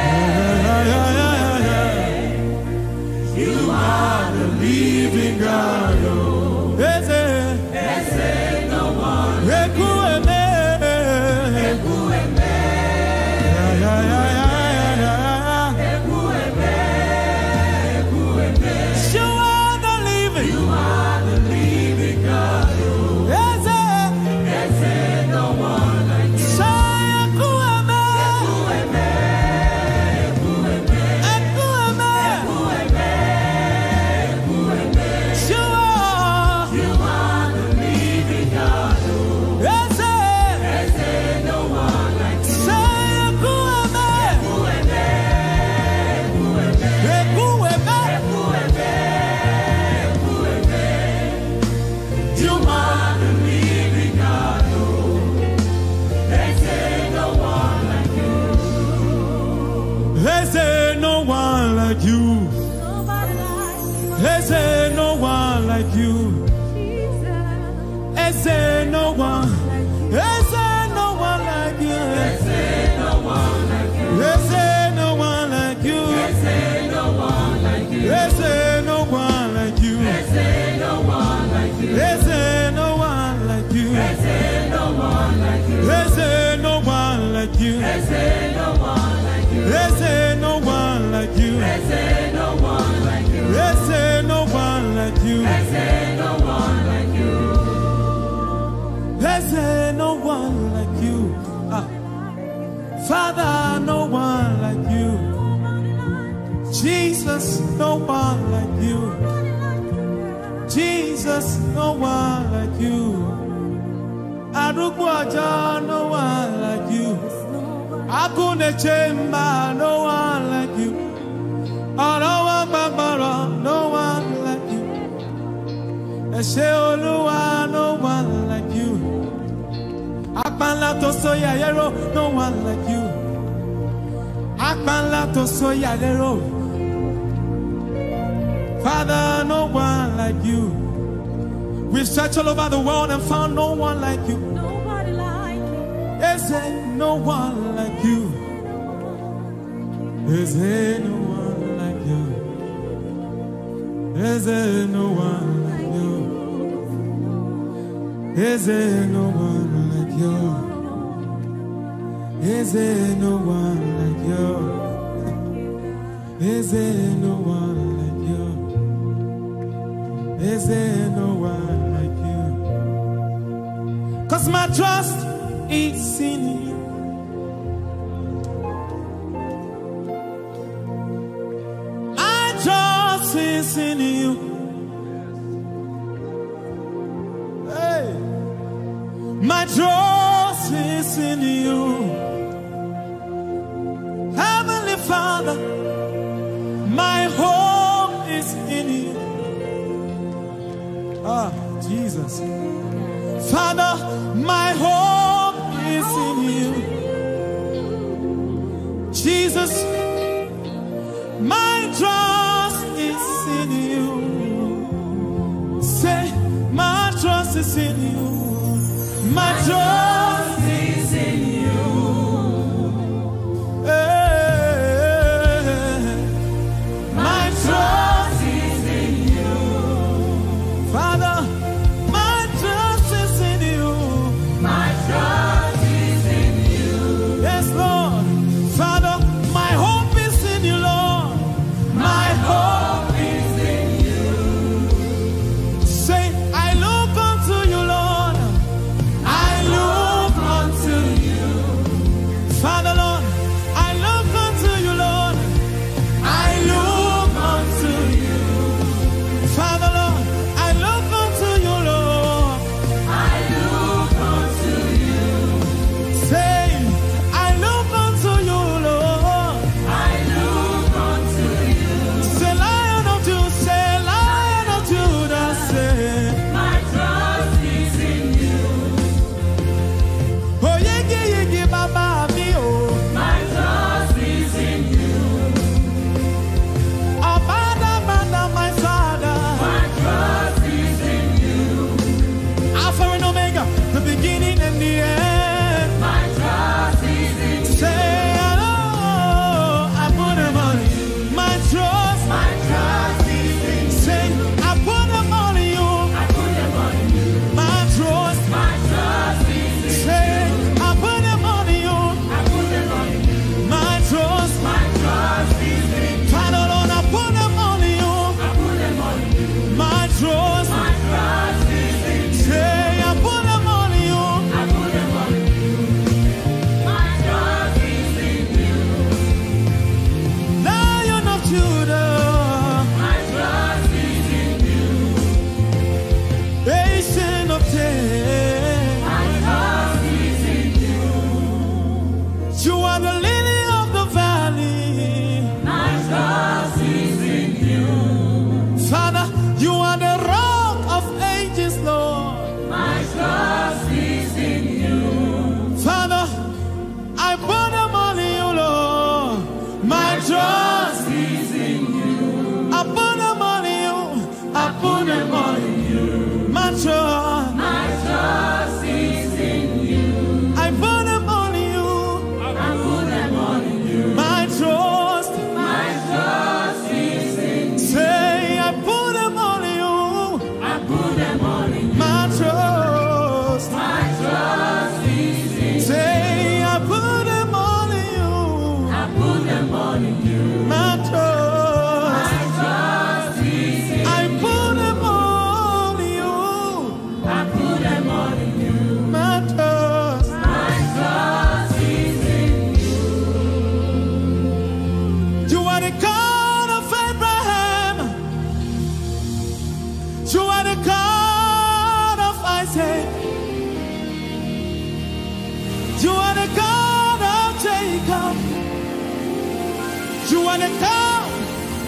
You are the living God. Oh, there's a, there's a no one. Ekueme, Ekueme, yeah, yeah, yeah, yeah, yeah. Ekueme, Ekueme. You are the living. You are the living God. Oh, there's a, there's a no one like you. So Ekueme, Ekueme, Ekueme, Ekueme, Ekueme. You are, you are the living God. Oh, there's a, there's a no one like you. So Ekueme, Ekueme, Ekueme, Ekueme, Ekueme. You are the living God. Oh, there's a no one like you. There's a no one like you. There's a no one like you. There's a no one. There's a no one like you. There's a no one like you. There's a no one like you. There's a no one like you. There's a no one like you. There's a no one like you. There's a no one like you. There's a no one like you. There's a no one like you. There's a no one like you. There's a no one like you. There's a no one like you. There's a no one like you. There's a no one like you. There's a no one like you. Ah. Father, no one like you. Jesus, no one like you. Jesus, no one like you. Arugwaja, no one like you. Akune Chemba, no one like you. Arawa Bambara, no one like you. Esheolua, no one like you. Akbanla Tosoya Yero, no one like you. Akbanla Tosoya Yero. Father, no one like you. We've searched all over the world and found no one like you. Nobody like you. Is there no one like you? Is there no one like you? Is there no one like you? Is there no one like you? Is there no one like you? Is there no one like you? Is there no one like you? 'Cause my trust is in you. My trust is in you. Hey, my trust is in you. Heavenly Father, my hope is in you. Ah, Jesus. Father, my hope is in you. Jesus, my trust is in you. Say, my trust is in you. My trust is in you. Hey, my trust is in you. Father, my trust is in you. My trust is in you. Yes, Lord. Father, my hope is in you, Lord. My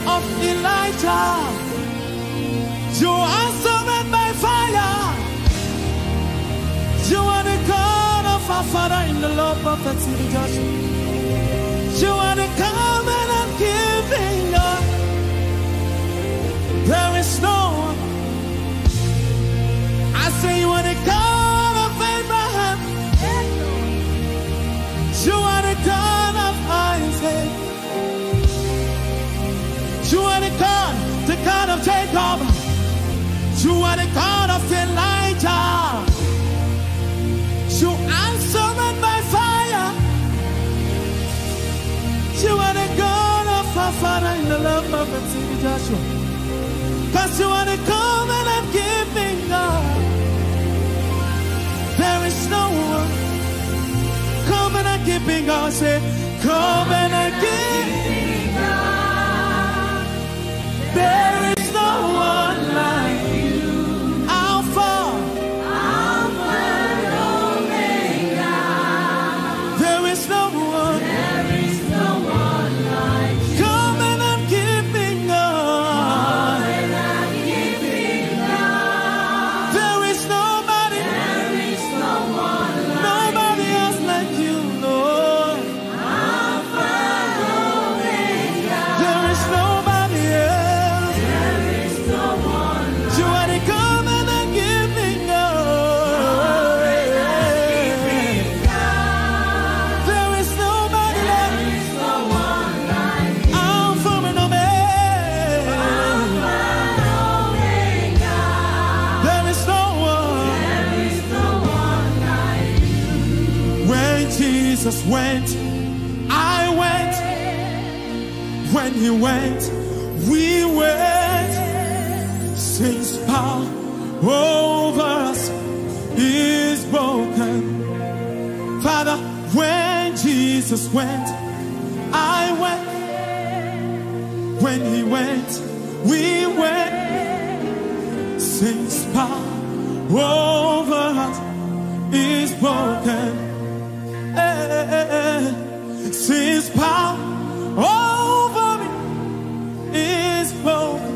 of Elijah. You answered by fire. You are the God of our Father in the Lord Prophet Joshua. You are the covenant keeping God. There is no one. I say you are the God of Abraham. You are the God of Isaac. You are the God, the God of Jacob. You are the God of Elijah. You answered by fire. You are the God of our Father in the love of the city Joshua. Cause you are the covenant keeping God. There is no one. Covenant keeping God. Say, covenant keeping God. There is no one like you. Alpha. Alpha and Omega. There is no one. There is no one like you. Covenant keeping God. Covenant keeping God. There is nobody. There is no one like nobody else like you, Lord. Alpha and Omega. There is nobody else. There is no one like you. Are the covenant keeping God. There is nobody else. There is no one like you. Alpha and Omega. There is no one. There is no one like you. When Jesus went, I went. When he went, we went. Since power over us is broken. Father, when Jesus went, I went. When he went, we went. Since power over us is broken. Eh, since power over me is broken.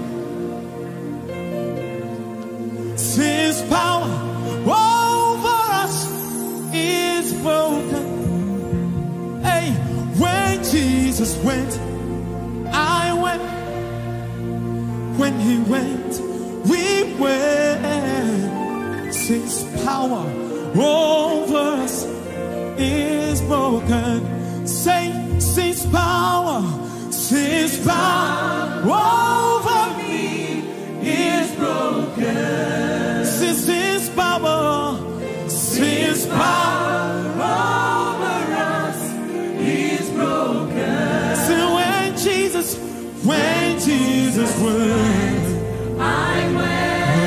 Since power over us is broken. Hey, when Jesus went, I went. When he went, we went. Since power over us is broken. Say, since power, since power over me is broken. Since his power, since power over us is broken. So when Jesus, when Jesus went, I went.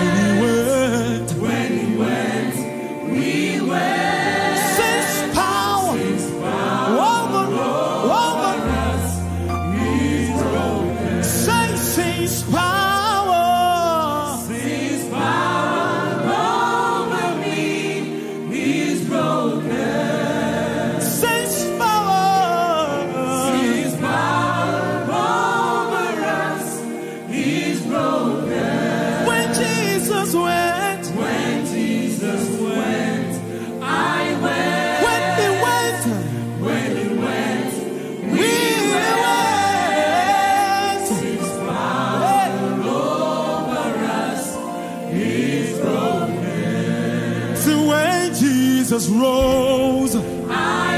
When he went, when he went, we went. Since power, since power over, over us is broken. Say, since power. Jesus rose, I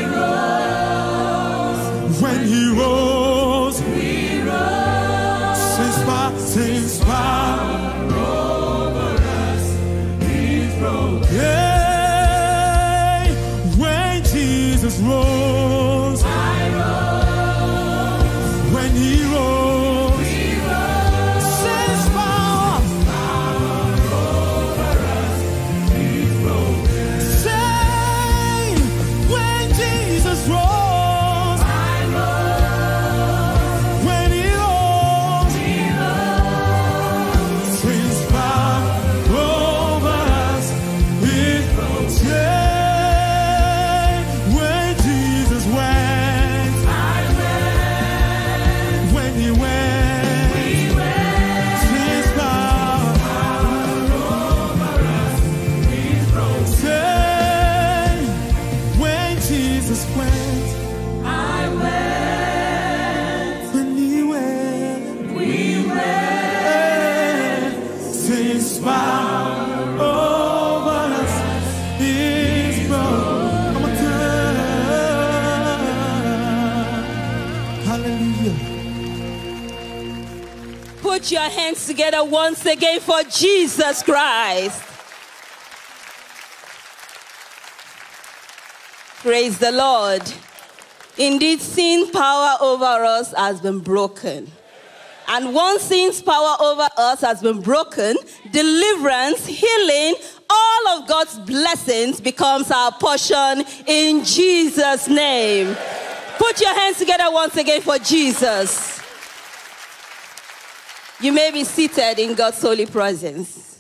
rose. When he rose, we rose. Since power, since power over us, he's broken. Yeah. When Jesus rose, I rose. When he rose, we rose. Since power, power over us, he's broken. Rose, I rose. When he rose, he rose. Since power over us is power over us is broken. Come on, turn. Hallelujah. Put your hands together once again for Jesus Christ. Praise the Lord. Indeed, sin's power over us has been broken. And once sin's power over us has been broken, deliverance, healing, all of God's blessings becomes our portion in Jesus' name. Put your hands together once again for Jesus. You may be seated in God's holy presence.